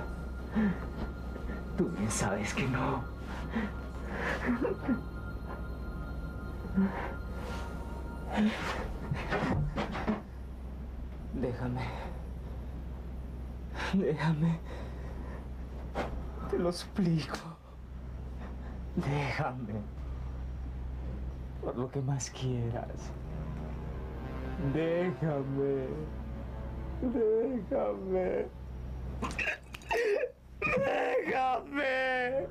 Tú bien sabes que no. Déjame. Déjame. Te lo suplico. Déjame. Por lo que más quieras. Déjame. Déjame. Déjame.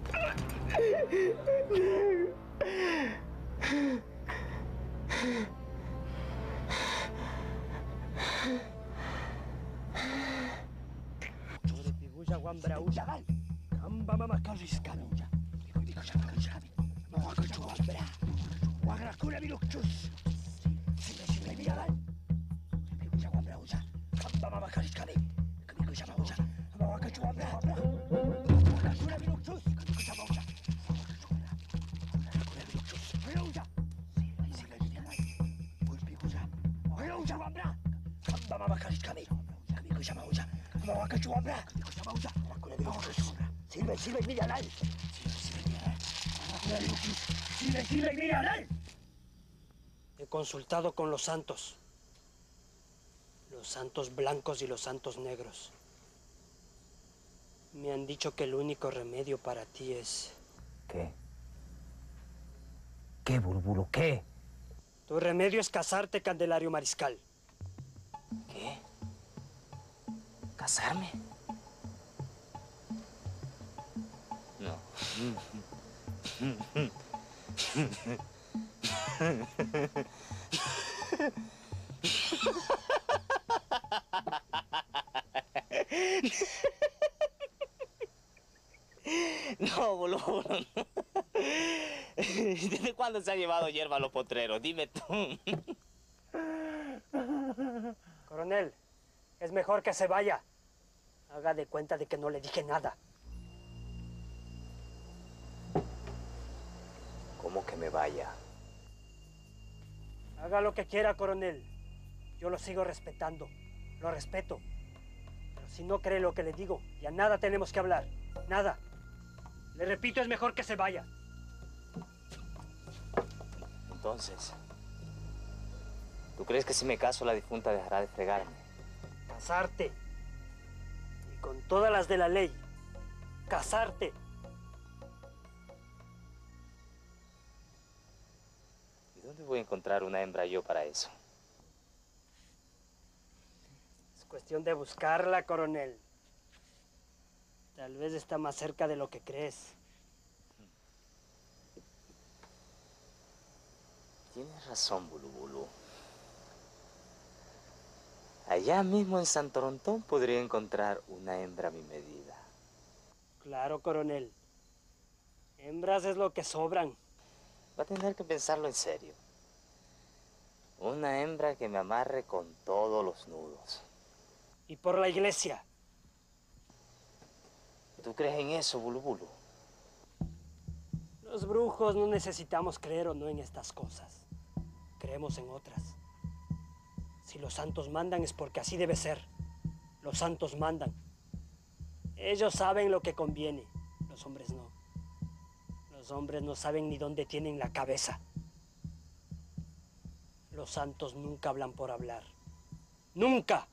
He consultado con los santos blancos y los santos negros. Me han dicho que el único remedio para ti es... ¿Qué? ¿Qué, Bulbulo? ¿Qué? Tu remedio es casarte, Candelario Mariscal. ¿Qué? ¿Casarme? No. No, boludo. ¿Desde cuándo se ha llevado hierba a los potreros? Dime tú. Coronel, es mejor que se vaya. Haga de cuenta de que no le dije nada. ¿Cómo que me vaya? Haga lo que quiera, coronel. Yo lo sigo respetando. Lo respeto. Pero si no cree lo que le digo, ya nada tenemos que hablar. Nada. Le repito, es mejor que se vaya. Entonces, ¿tú crees que si me caso la difunta dejará de fregarme? Casarte. Y con todas las de la ley. Casarte. ¿Y dónde voy a encontrar una hembra yo para eso? Es cuestión de buscarla, coronel. Tal vez está más cerca de lo que crees. Tienes razón, Bulubulu. Allá mismo en San Torontón podría encontrar una hembra a mi medida. Claro, coronel. Hembras es lo que sobran. Va a tener que pensarlo en serio. Una hembra que me amarre con todos los nudos. Y por la iglesia. ¿Tú crees en eso, Bulubulu? Los brujos no necesitamos creer o no en estas cosas. Creemos en otras. Si los santos mandan es porque así debe ser. Los santos mandan. Ellos saben lo que conviene. Los hombres no. Los hombres no saben ni dónde tienen la cabeza. Los santos nunca hablan por hablar. ¡Nunca!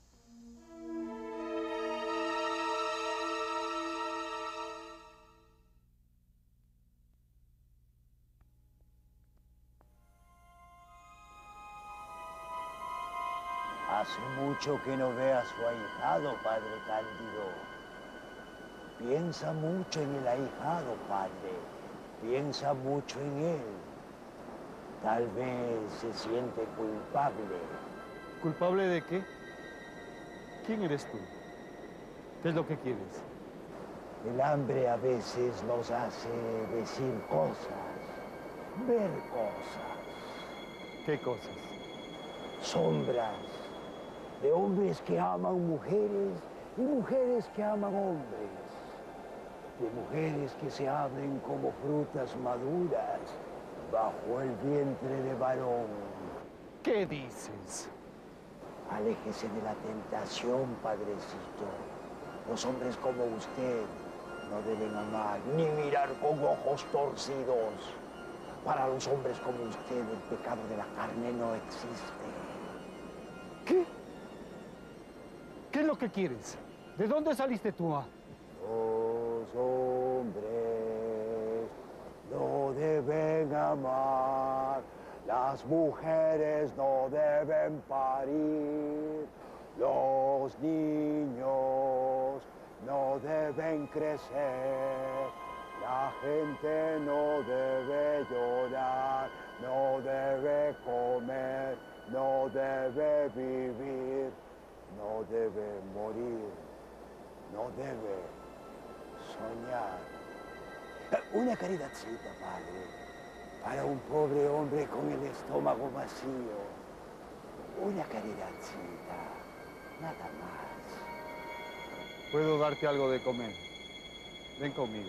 Hace mucho que no ve a su ahijado, padre Cándido. Piensa mucho en el ahijado, padre. Piensa mucho en él. Tal vez se siente culpable. ¿Culpable de qué? ¿Quién eres tú? ¿Qué es lo que quieres? El hambre a veces nos hace decir cosas, ver cosas. ¿Qué cosas? Sombras de hombres que aman mujeres y mujeres que aman hombres. De mujeres que se abren como frutas maduras bajo el vientre de varón. ¿Qué dices? Aléjese de la tentación, padrecito. Los hombres como usted no deben amar ni mirar con ojos torcidos. Para los hombres como usted, el pecado de la carne no existe. ¿Qué? ¿Qué es lo que quieres? ¿De dónde saliste tú? Los hombres no deben amar, las mujeres no deben parir, los niños no deben crecer, la gente no debe llorar, no debe comer, no debe vivir, no debe morir, no debe soñar. Una caridadcita, padre, para un pobre hombre con el estómago vacío. Una caridadcita, nada más. Puedo darte algo de comer. Ven conmigo.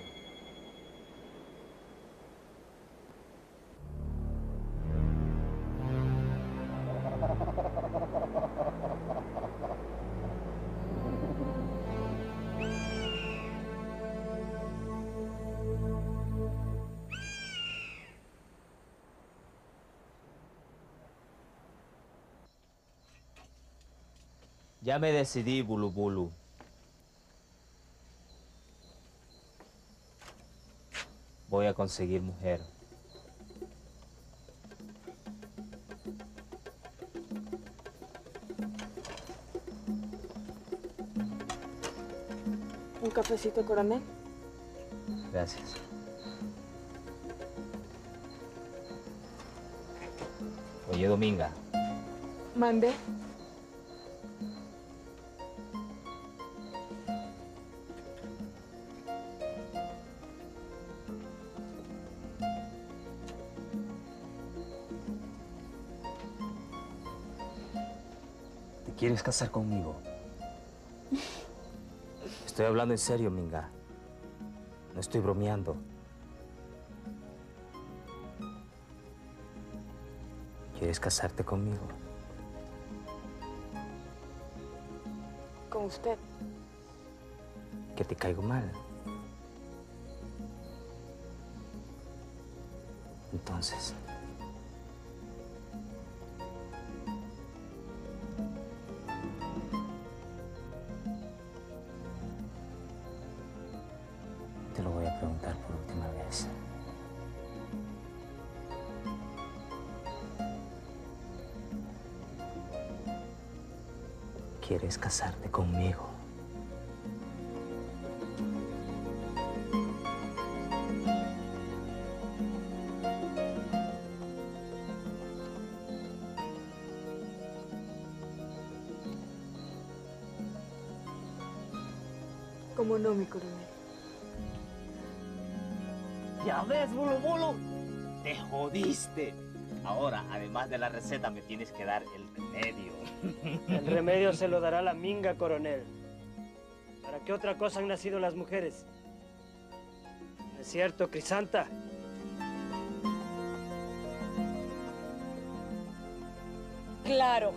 Ya me decidí, Bulubulu. Voy a conseguir mujer. ¿Un cafecito, coronel? Gracias. Oye, Dominga. ¿Mande? ¿Te quieres casar conmigo? Estoy hablando en serio, Minga. No estoy bromeando. ¿Quieres casarte conmigo? ¿Con usted? Que te caigo mal. Entonces, te lo voy a preguntar por última vez. ¿Quieres casarte conmigo? ¿Cómo no, mi coronel? Ya ves, Bulubulu, te jodiste. Ahora, además de la receta, me tienes que dar el remedio. El remedio se lo dará la Minga, coronel. ¿Para qué otra cosa han nacido las mujeres? ¿No es cierto, Crisanta? Claro.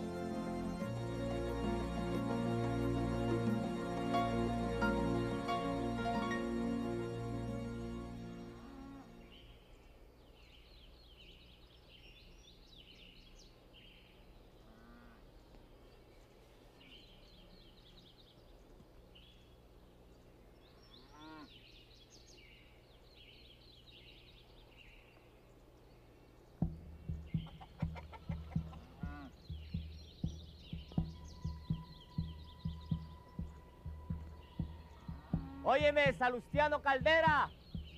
Óyeme, Salustiano Caldera.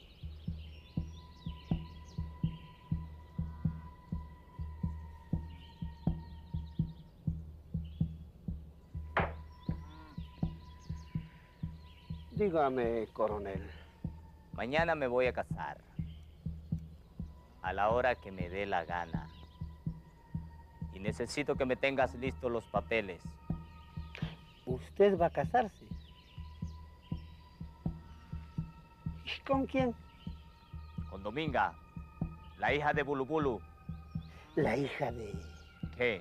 Dígame, coronel. Mañana me voy a casar. A la hora que me dé la gana. Y necesito que me tengas listos los papeles. ¿Usted va a casarse? ¿Y con quién? Con Dominga, la hija de Bulubulu. La hija de... ¿Qué?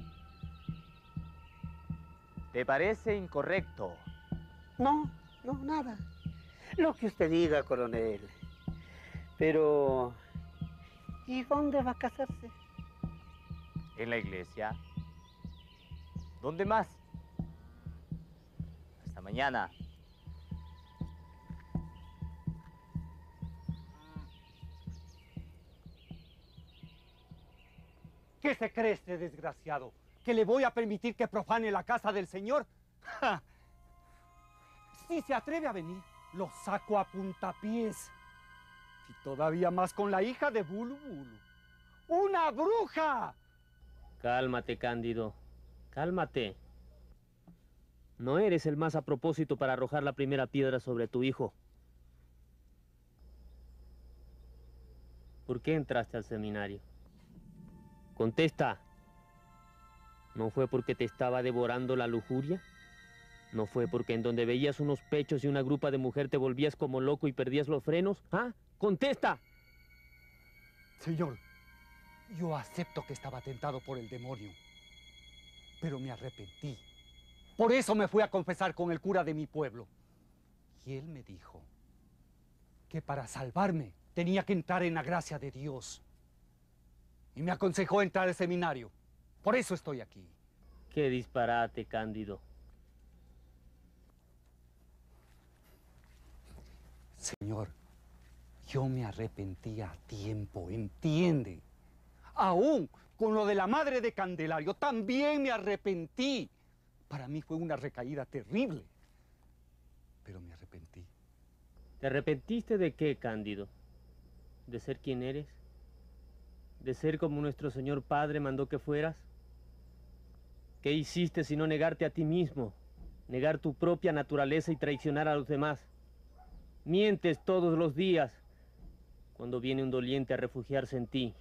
¿Te parece incorrecto? No, nada. Lo que usted diga, coronel. Pero ¿Y dónde va a casarse? En la iglesia. ¿Dónde más? Hasta mañana. ¿Qué se cree este desgraciado? ¿Que le voy a permitir que profane la casa del Señor? ¡Ja! Si se atreve a venir, lo saco a puntapiés. Y todavía más con la hija de Bulu Bulu. ¡Una bruja! Cálmate, Cándido. Cálmate. No eres el más a propósito para arrojar la primera piedra sobre tu hijo. ¿Por qué entraste al seminario? Contesta. ¿No fue porque te estaba devorando la lujuria? ¿No fue porque en donde veías unos pechos y una grupa de mujer te volvías como loco y perdías los frenos? ¿Ah? ¡Contesta! Señor, yo acepto que estaba tentado por el demonio, pero me arrepentí. Por eso me fui a confesar con el cura de mi pueblo. Y él me dijo que para salvarme tenía que entrar en la gracia de Dios. Y me aconsejó entrar al seminario. Por eso estoy aquí. ¡Qué disparate, Cándido! Señor, yo me arrepentí a tiempo, ¿entiende? Aún con lo de la madre de Candelario, también me arrepentí. Para mí fue una recaída terrible, pero me arrepentí. ¿Te arrepentiste de qué, Cándido? ¿De ser quien eres? ¿De ser como nuestro Señor Padre mandó que fueras? ¿Qué hiciste sino negarte a ti mismo, negar tu propia naturaleza y traicionar a los demás? Mientes todos los días cuando viene un doliente a refugiarse en ti.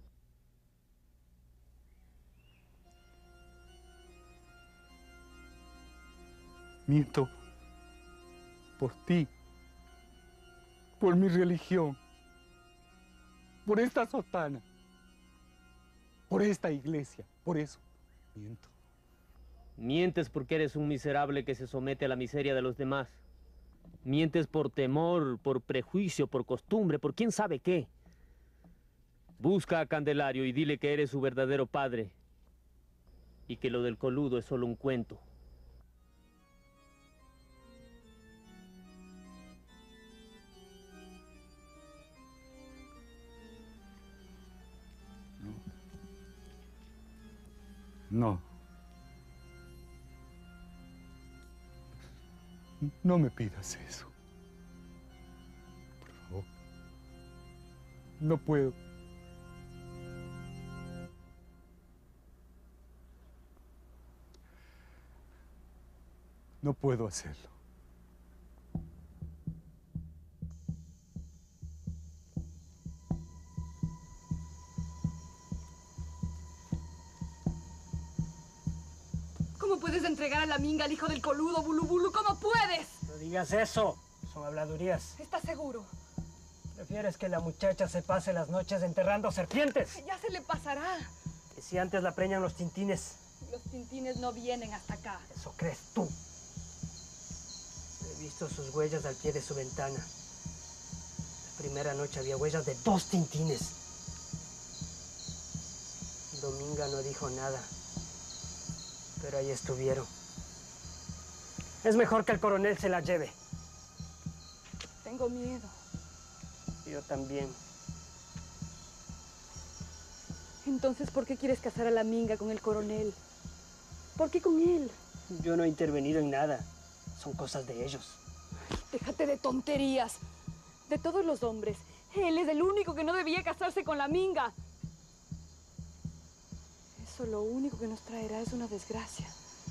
Miento por ti, por mi religión, por esta sotana, por esta iglesia, por eso miento. Mientes porque eres un miserable que se somete a la miseria de los demás. Mientes por temor, por prejuicio, por costumbre, por quién sabe qué. Busca a Candelario y dile que eres su verdadero padre y que lo del coludo es solo un cuento. No. No me pidas eso. Por favor. No puedo. No puedo hacerlo. ¿Cómo puedes entregar a la minga al hijo del coludo, Bulu Bulu? ¿Cómo puedes? No digas eso. Son habladurías. ¿Estás seguro? ¿Prefieres que la muchacha se pase las noches enterrando serpientes? Ya se le pasará. ¿Y si antes la preñan los tintines? Los tintines no vienen hasta acá. Eso crees tú. He visto sus huellas al pie de su ventana. La primera noche había huellas de 2 tintines. Dominga no dijo nada. Pero ahí estuvieron. Es mejor que el coronel se la lleve. Tengo miedo. Yo también. Entonces, ¿por qué quieres casar a la minga con el coronel? ¿Por qué con él? Yo no he intervenido en nada. Son cosas de ellos. Déjate de tonterías. De todos los hombres, él es el único que no debía casarse con la minga. Eso lo único que nos traerá es una desgracia.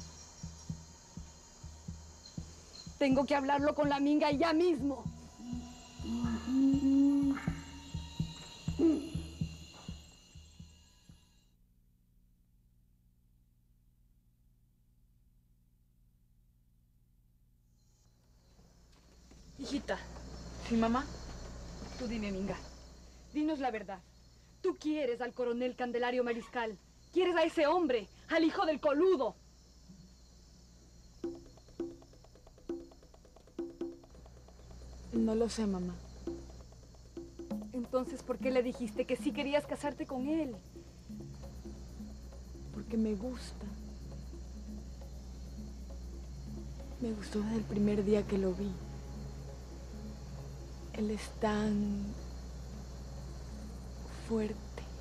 Tengo que hablarlo con la minga ya mismo. Hijita. ¿Sí, mamá? Tú dime, minga. Dinos la verdad. Tú quieres al coronel Candelario Mariscal. Quieres a ese hombre, al hijo del coludo. No lo sé, mamá. Entonces, ¿por qué le dijiste que sí querías casarte con él? Porque me gusta. Me gustó desde el primer día que lo vi. Él es tan fuerte.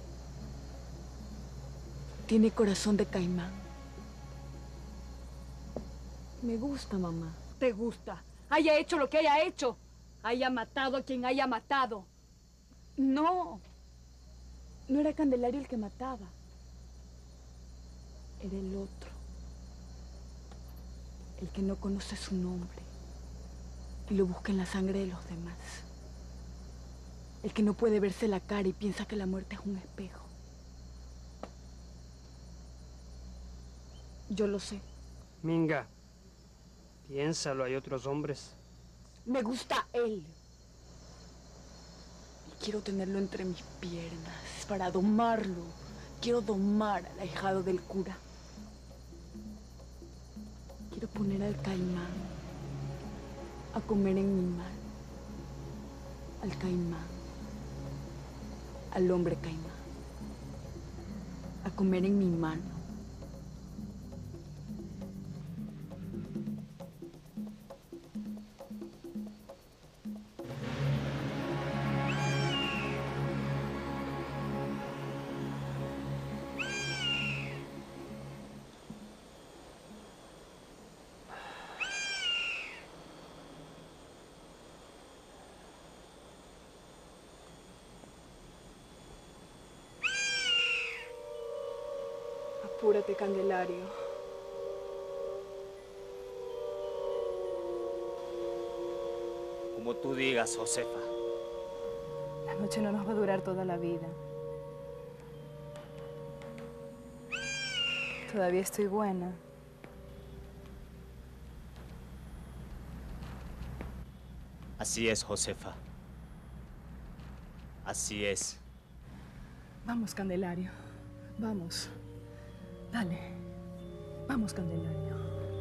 Tiene corazón de caimán. Me gusta, mamá. ¿Te gusta? Haya hecho lo que haya hecho. Haya matado a quien haya matado. No. No era Candelario el que mataba. Era el otro. El que no conoce su nombre y lo busca en la sangre de los demás. El que no puede verse la cara y piensa que la muerte es un espejo. Yo lo sé. Minga, piénsalo, hay otros hombres. Me gusta él. Y quiero tenerlo entre mis piernas para domarlo. Quiero domar al ahijado del cura. Quiero poner al caimán a comer en mi mano. Al caimán. Al hombre caimán. A comer en mi mano. Apúrate, Candelario. Como tú digas, Josefa. La noche no nos va a durar toda la vida. Todavía estoy buena. Así es, Josefa. Así es. Vamos, Candelario. Vamos. Dale. Vamos, Candelario.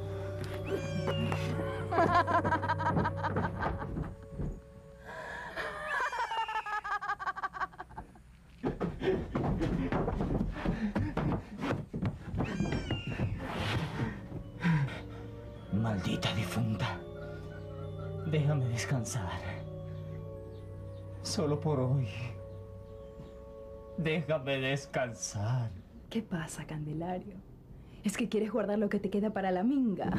Maldita difunta. Déjame descansar. Solo por hoy. Déjame descansar. ¿Qué pasa, Candelario? ¿Es que quieres guardar lo que te queda para la minga?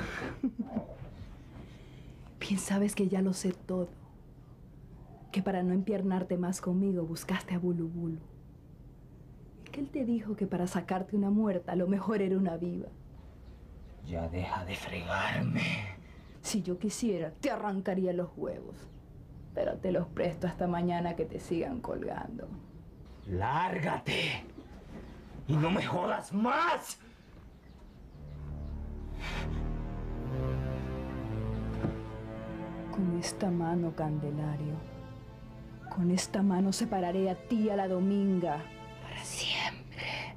Bien sabes que ya lo sé todo. Que para no empiernarte más conmigo buscaste a Bulubulu. Y que él te dijo que para sacarte una muerta lo mejor era una viva. Ya deja de fregarme. Si yo quisiera, te arrancaría los huevos. Pero te los presto hasta mañana que te sigan colgando. ¡Lárgate! ¡Y no me jodas más! Con esta mano, Candelario. Con esta mano separaré a ti y a la Dominga. Para siempre.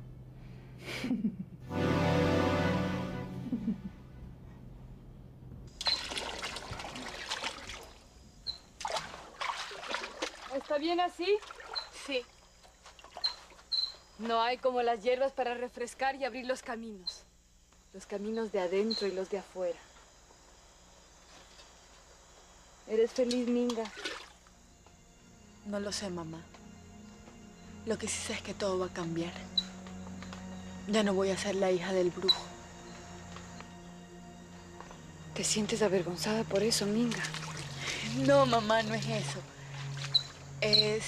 ¿Está bien así? Sí. No hay como las hierbas para refrescar y abrir los caminos. Los caminos de adentro y los de afuera. ¿Eres feliz, Minga? No lo sé, mamá. Lo que sí sé es que todo va a cambiar. Ya no voy a ser la hija del brujo. ¿Te sientes avergonzada por eso, Minga? No, mamá, no es eso. Es...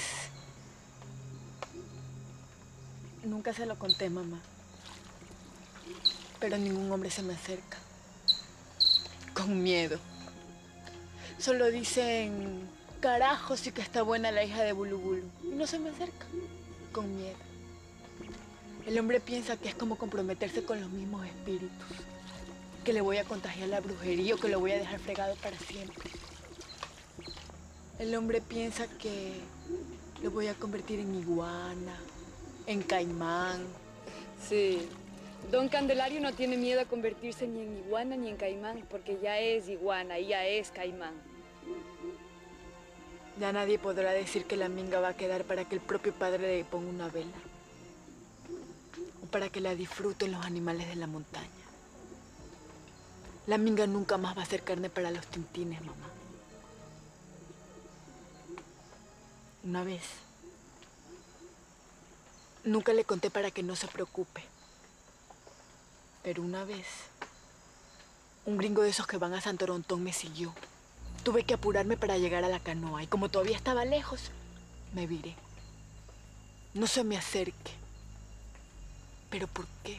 Nunca se lo conté, mamá. Pero ningún hombre se me acerca. Con miedo. Solo dicen, carajo, sí que está buena la hija de Bulubulu. Y no se me acerca. Con miedo. El hombre piensa que es como comprometerse con los mismos espíritus. Que le voy a contagiar la brujería o que lo voy a dejar fregado para siempre. El hombre piensa que lo voy a convertir en iguana, en caimán. Sí. Don Candelario no tiene miedo a convertirse ni en iguana ni en caimán, porque ya es iguana y ya es caimán. Ya nadie podrá decir que la minga va a quedar para que el propio padre le ponga una vela. O para que la disfruten los animales de la montaña. La minga nunca más va a ser carne para los tintines, mamá. Una vez, nunca le conté para que no se preocupe. Pero una vez, un gringo de esos que van a Santorontón me siguió. Tuve que apurarme para llegar a la canoa y como todavía estaba lejos, me viré. No se me acerque. ¿Pero por qué?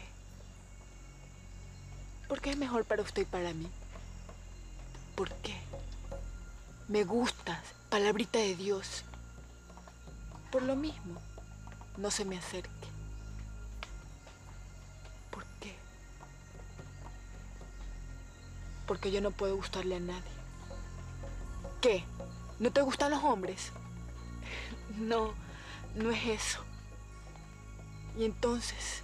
Porque es mejor para usted y para mí. ¿Por qué? Me gustas, palabrita de Dios. Por lo mismo, no se me acerque. ¿Por qué? Porque yo no puedo gustarle a nadie. ¿Qué? ¿No te gustan los hombres? No, no es eso. Y entonces,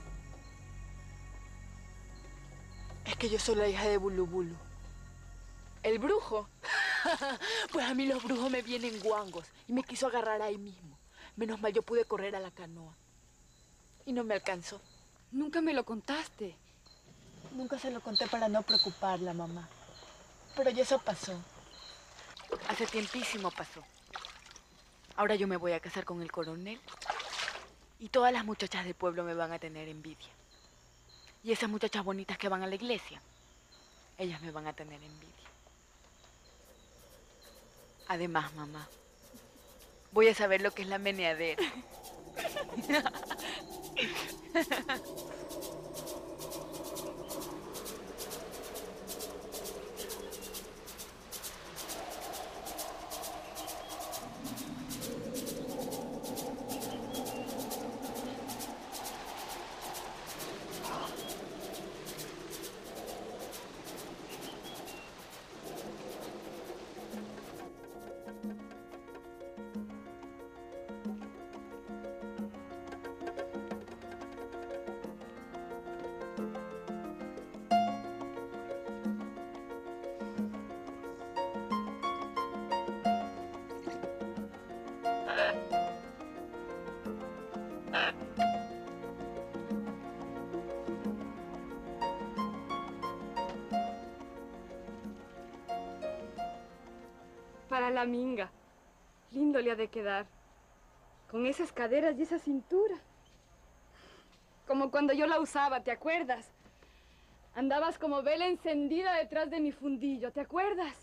es que yo soy la hija de Bulubulu. ¿El brujo? Pues a mí los brujos me vienen guangos y me quiso agarrar ahí mismo. Menos mal yo pude correr a la canoa. Y no me alcanzó. Nunca me lo contaste. Nunca se lo conté para no preocuparla, mamá. Pero ya eso pasó. Hace tiempísimo pasó. Ahora yo me voy a casar con el coronel. Y todas las muchachas del pueblo me van a tener envidia. Y esas muchachas bonitas que van a la iglesia, ellas me van a tener envidia. Además, mamá, voy a saber lo que es la meneadera. Para la minga. Lindo le ha de quedar. Con esas caderas y esa cintura. Como cuando yo la usaba, ¿te acuerdas? Andabas como vela encendida detrás de mi fundillo, ¿te acuerdas?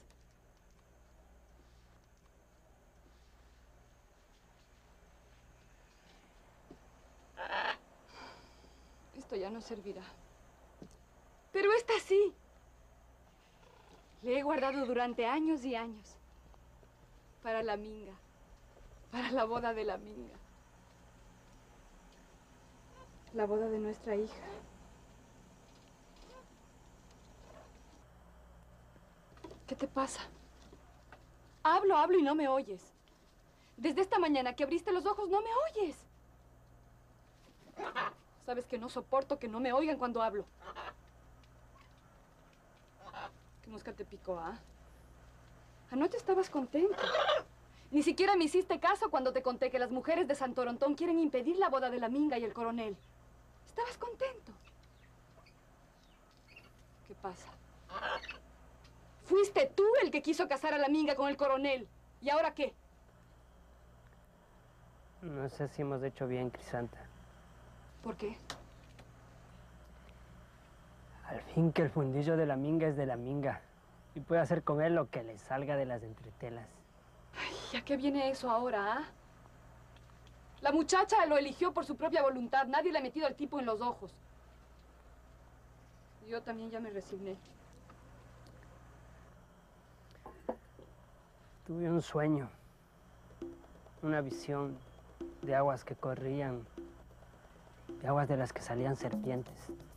Esto ya no servirá. Pero esta sí. Le he guardado durante años y años. Para la minga. Para la boda de la minga. La boda de nuestra hija. ¿Qué te pasa? Hablo y no me oyes. Desde esta mañana que abriste los ojos no me oyes. Sabes que no soporto que no me oigan cuando hablo. ¿Qué mosca te picó, ah? Anoche estabas contento. Ni siquiera me hiciste caso cuando te conté que las mujeres de Santorontón quieren impedir la boda de la minga y el coronel. Estabas contento. ¿Qué pasa? Fuiste tú el que quiso casar a la minga con el coronel. ¿Y ahora qué? No sé si hemos hecho bien, Crisanta. ¿Por qué? Al fin que el fundillo de la minga es de la minga. Y puede hacer con él lo que le salga de las entretelas. Ay, ¿a qué viene eso ahora, ah? La muchacha lo eligió por su propia voluntad. Nadie le ha metido al tipo en los ojos. Yo también ya me resigné. Tuve un sueño, una visión de aguas que corrían, de aguas de las que salían serpientes,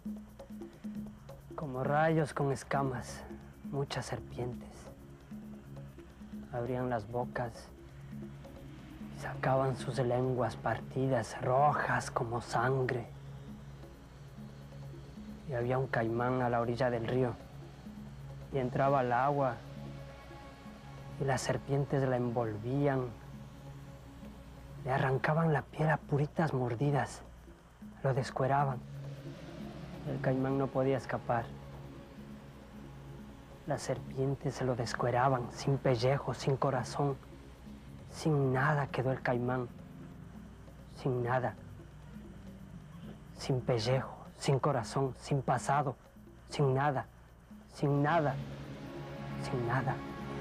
como rayos con escamas, muchas serpientes. Abrían las bocas y sacaban sus lenguas partidas, rojas como sangre. Y había un caimán a la orilla del río y entraba al agua y las serpientes la envolvían Le arrancaban la piel a puritas mordidas. Lo descueraban. El caimán no podía escapar. Las serpientes se lo descueraban, sin pellejo, sin corazón. Sin nada quedó el caimán. Sin nada. Sin pellejo, sin corazón, sin pasado, sin nada, sin nada, sin nada.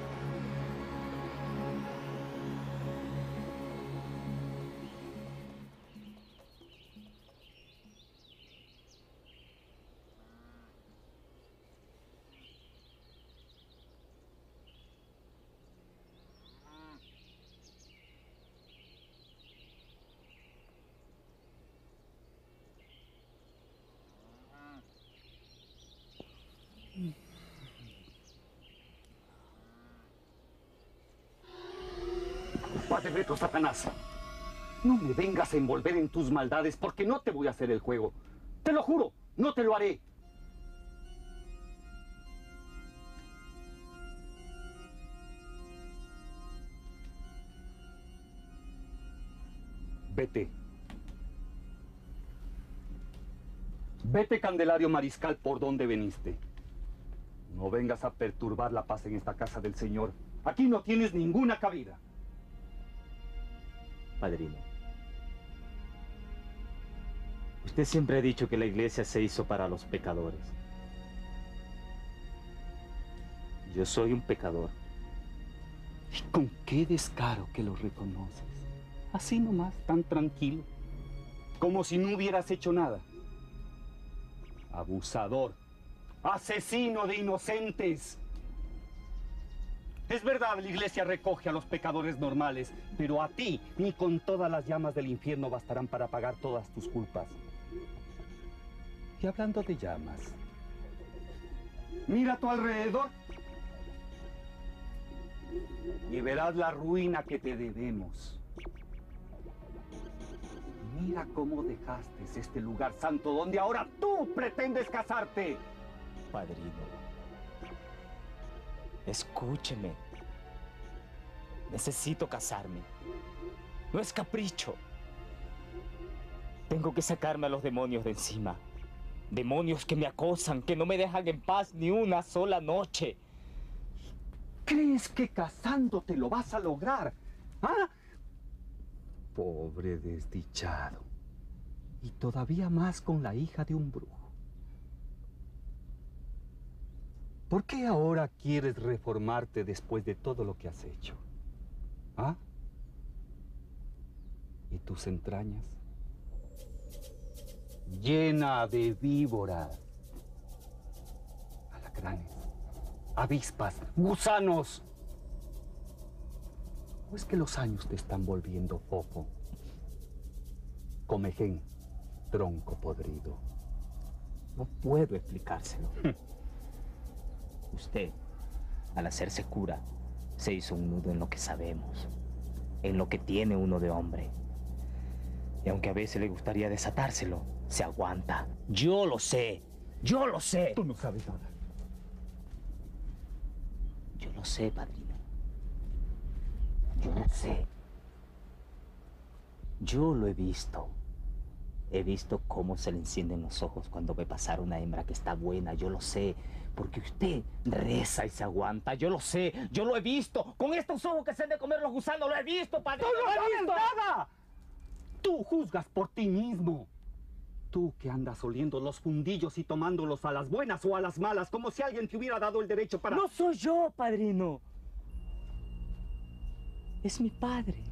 Padre Beto, Satanás, no me vengas a envolver en tus maldades porque no te voy a hacer el juego. Te lo juro, no te lo haré. Vete. Vete, Candelario Mariscal, por donde veniste. No vengas a perturbar la paz en esta casa del Señor. Aquí no tienes ninguna cabida. Padrino, usted siempre ha dicho que la iglesia se hizo para los pecadores. Yo soy un pecador. ¿Y con qué descaro que lo reconoces? Así nomás, tan tranquilo. Como si no hubieras hecho nada. Abusador. Asesino de inocentes. Es verdad, la iglesia recoge a los pecadores normales, pero a ti ni con todas las llamas del infierno bastarán para pagar todas tus culpas. Y hablando de llamas, mira a tu alrededor y verás la ruina que te debemos. Mira cómo dejaste este lugar santo donde ahora tú pretendes casarte. Padrino, escúcheme. Necesito casarme. No es capricho. Tengo que sacarme a los demonios de encima. Demonios que me acosan, que no me dejan en paz ni una sola noche. ¿Crees que casándote lo vas a lograr? ¿Ah? Pobre desdichado. Y todavía más con la hija de un brujo. ¿Por qué ahora quieres reformarte después de todo lo que has hecho? ¿Ah? ¿Y tus entrañas? Llena de víboras, alacranes, avispas, gusanos. ¿O es que los años te están volviendo fofo? Comején, tronco podrido. No puedo explicárselo. Usted, al hacerse cura, se hizo un nudo en lo que sabemos, en lo que tiene uno de hombre. Y aunque a veces le gustaría desatárselo, se aguanta. Yo lo sé, yo lo sé. Tú no sabes nada. Yo lo sé, padrino. Yo lo sé. Yo lo he visto. He visto cómo se le encienden los ojos cuando ve pasar una hembra que está buena. Yo lo sé. Porque usted reza y se aguanta. Yo lo sé. Yo lo he visto. Con estos ojos que se han de comer los gusanos. Lo he visto, padre. ¡Tú no sabes nada! Tú juzgas por ti mismo. Tú que andas oliendo los fundillos y tomándolos a las buenas o a las malas, como si alguien te hubiera dado el derecho para... No soy yo, padrino. Es mi padre.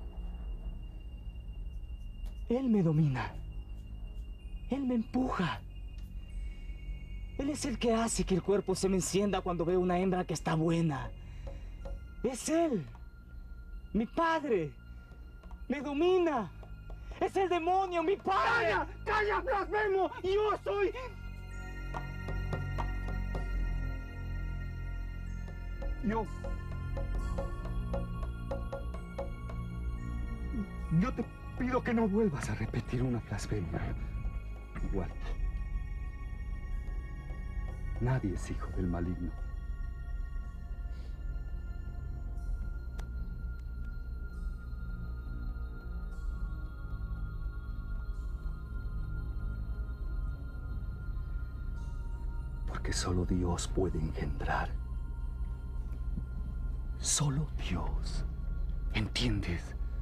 Él me domina. Él me empuja. Él es el que hace que el cuerpo se me encienda cuando veo una hembra que está buena. Es él. Mi padre. Me domina. Es el demonio, mi padre. ¡Calla! ¡Calla, blasfemo! ¡Yo soy... Yo te pido que no vuelvas a repetir una blasfemia. Igual. Nadie es hijo del maligno. Porque solo Dios puede engendrar. Solo Dios. ¿Entiendes?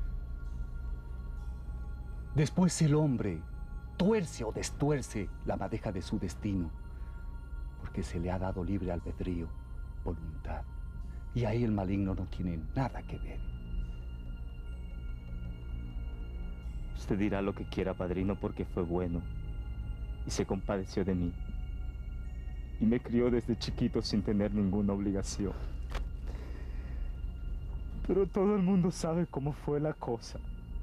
Después el hombre tuerce o destuerce la madeja de su destino, porque se le ha dado libre albedrío, voluntad. Y ahí el maligno no tiene nada que ver. Usted dirá lo que quiera, padrino, porque fue bueno y se compadeció de mí. Y me crió desde chiquito sin tener ninguna obligación. Pero todo el mundo sabe cómo fue la cosa.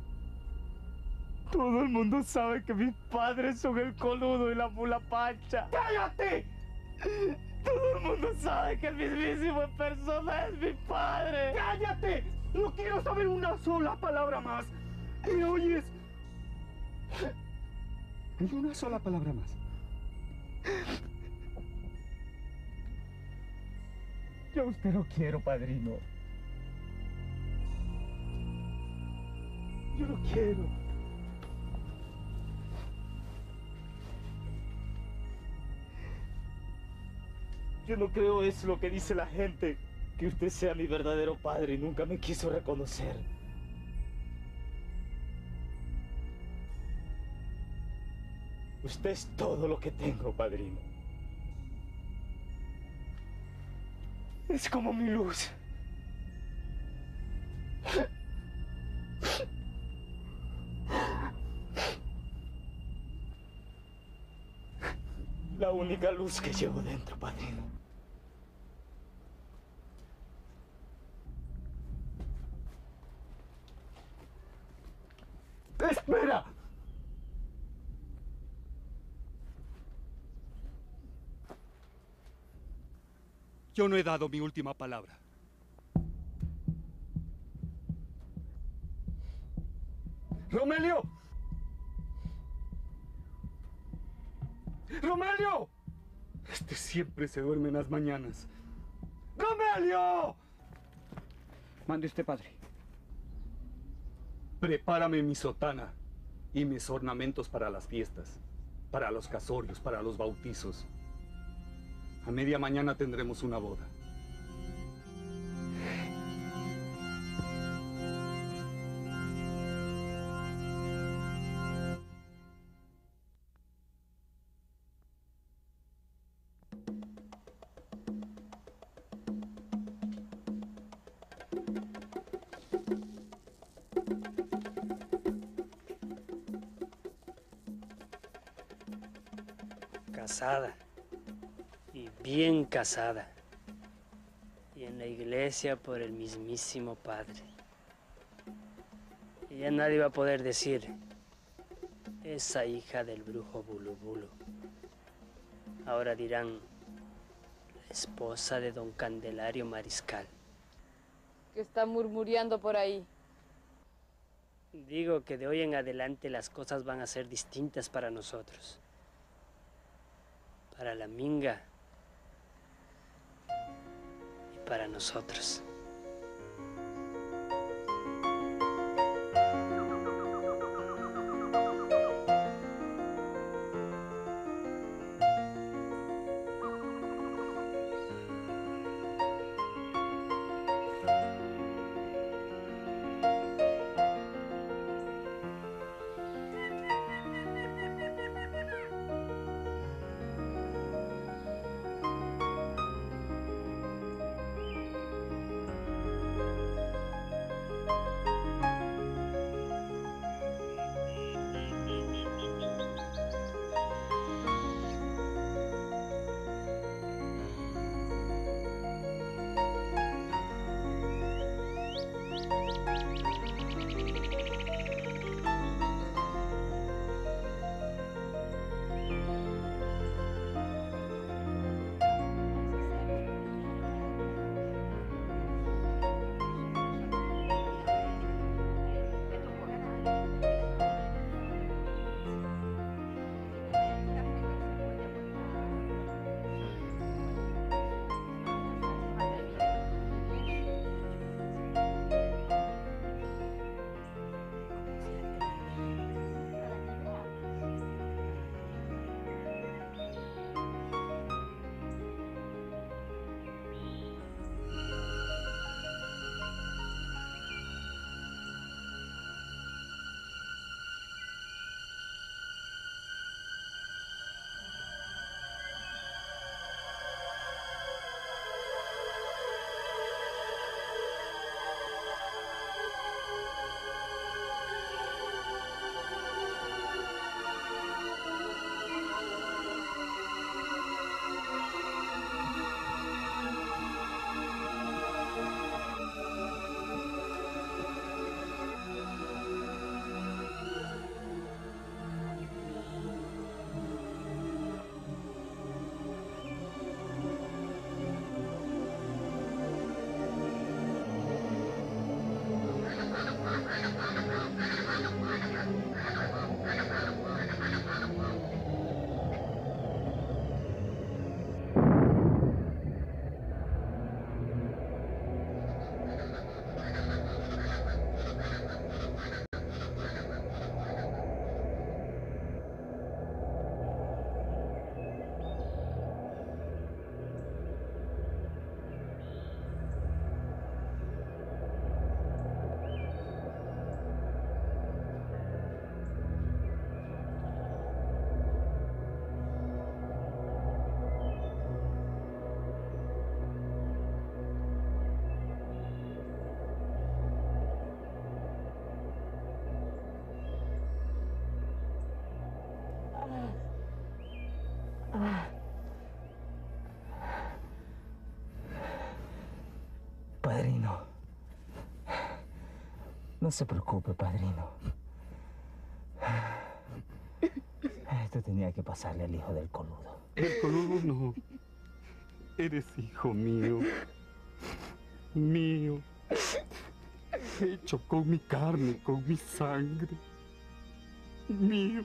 Todo el mundo sabe que mis padres son el Coludo y la Mula Pancha. ¡Cállate! Todo el mundo sabe que el mismísimo en persona es mi padre. ¡Cállate! No quiero saber una sola palabra más. ¿Me oyes? Ni una sola palabra más. Yo a usted lo quiero, padrino. Yo lo quiero. Yo no creo eso lo que dice la gente, que usted sea mi verdadero padre y nunca me quiso reconocer. Usted es todo lo que tengo, padrino. Es como mi luz. La única luz que llevo dentro, padrino. ¡Espera! Yo no he dado mi última palabra. ¡Romelio! ¡Romelio! Este siempre se duerme en las mañanas. ¡Romelio! Mande usted, padre. Prepárame mi sotana y mis ornamentos para las fiestas, para los casorios, para los bautizos. A media mañana tendremos una boda. Casada. Y bien casada. Y en la iglesia por el mismísimo Padre. Y ya nadie va a poder decir, esa hija del brujo Bulu Bulu. Ahora dirán, la esposa de don Candelario Mariscal. Que está murmureando por ahí. Digo que de hoy en adelante las cosas van a ser distintas para nosotros. Para la minga y para nosotros. Padrino. No se preocupe, padrino. Esto tenía que pasarle al hijo del coludo. El coludo no. Eres hijo mío. Mío. Hecho con mi carne, con mi sangre. Mío.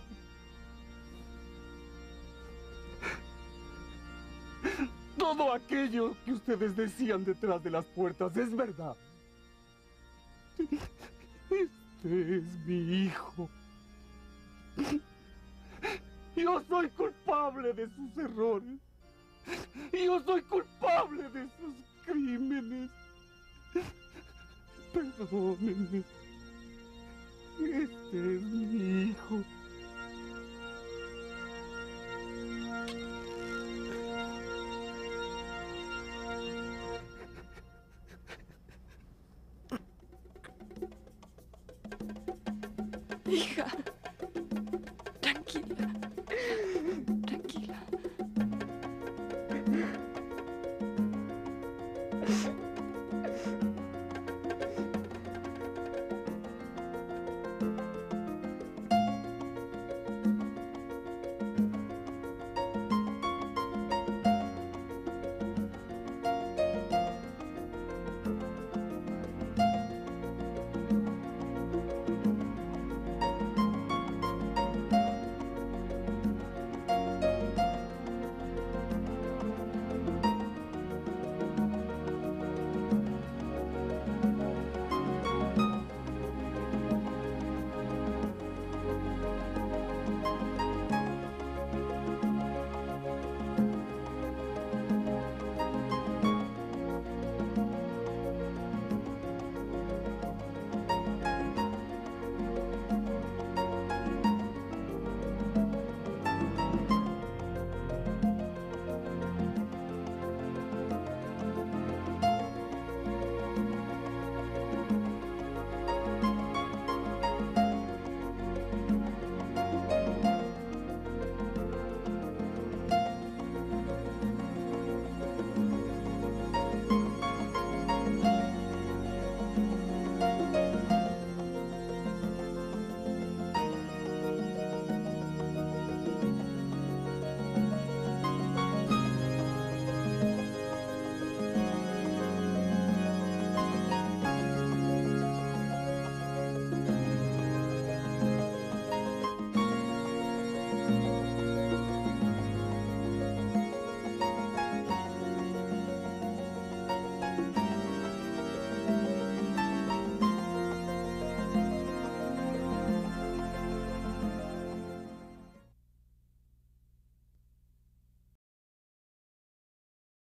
Todo aquello que ustedes decían detrás de las puertas es verdad. Este es mi hijo. Yo soy culpable de sus errores. Yo soy culpable de sus crímenes. Perdónenme. Este es mi hijo. Hija.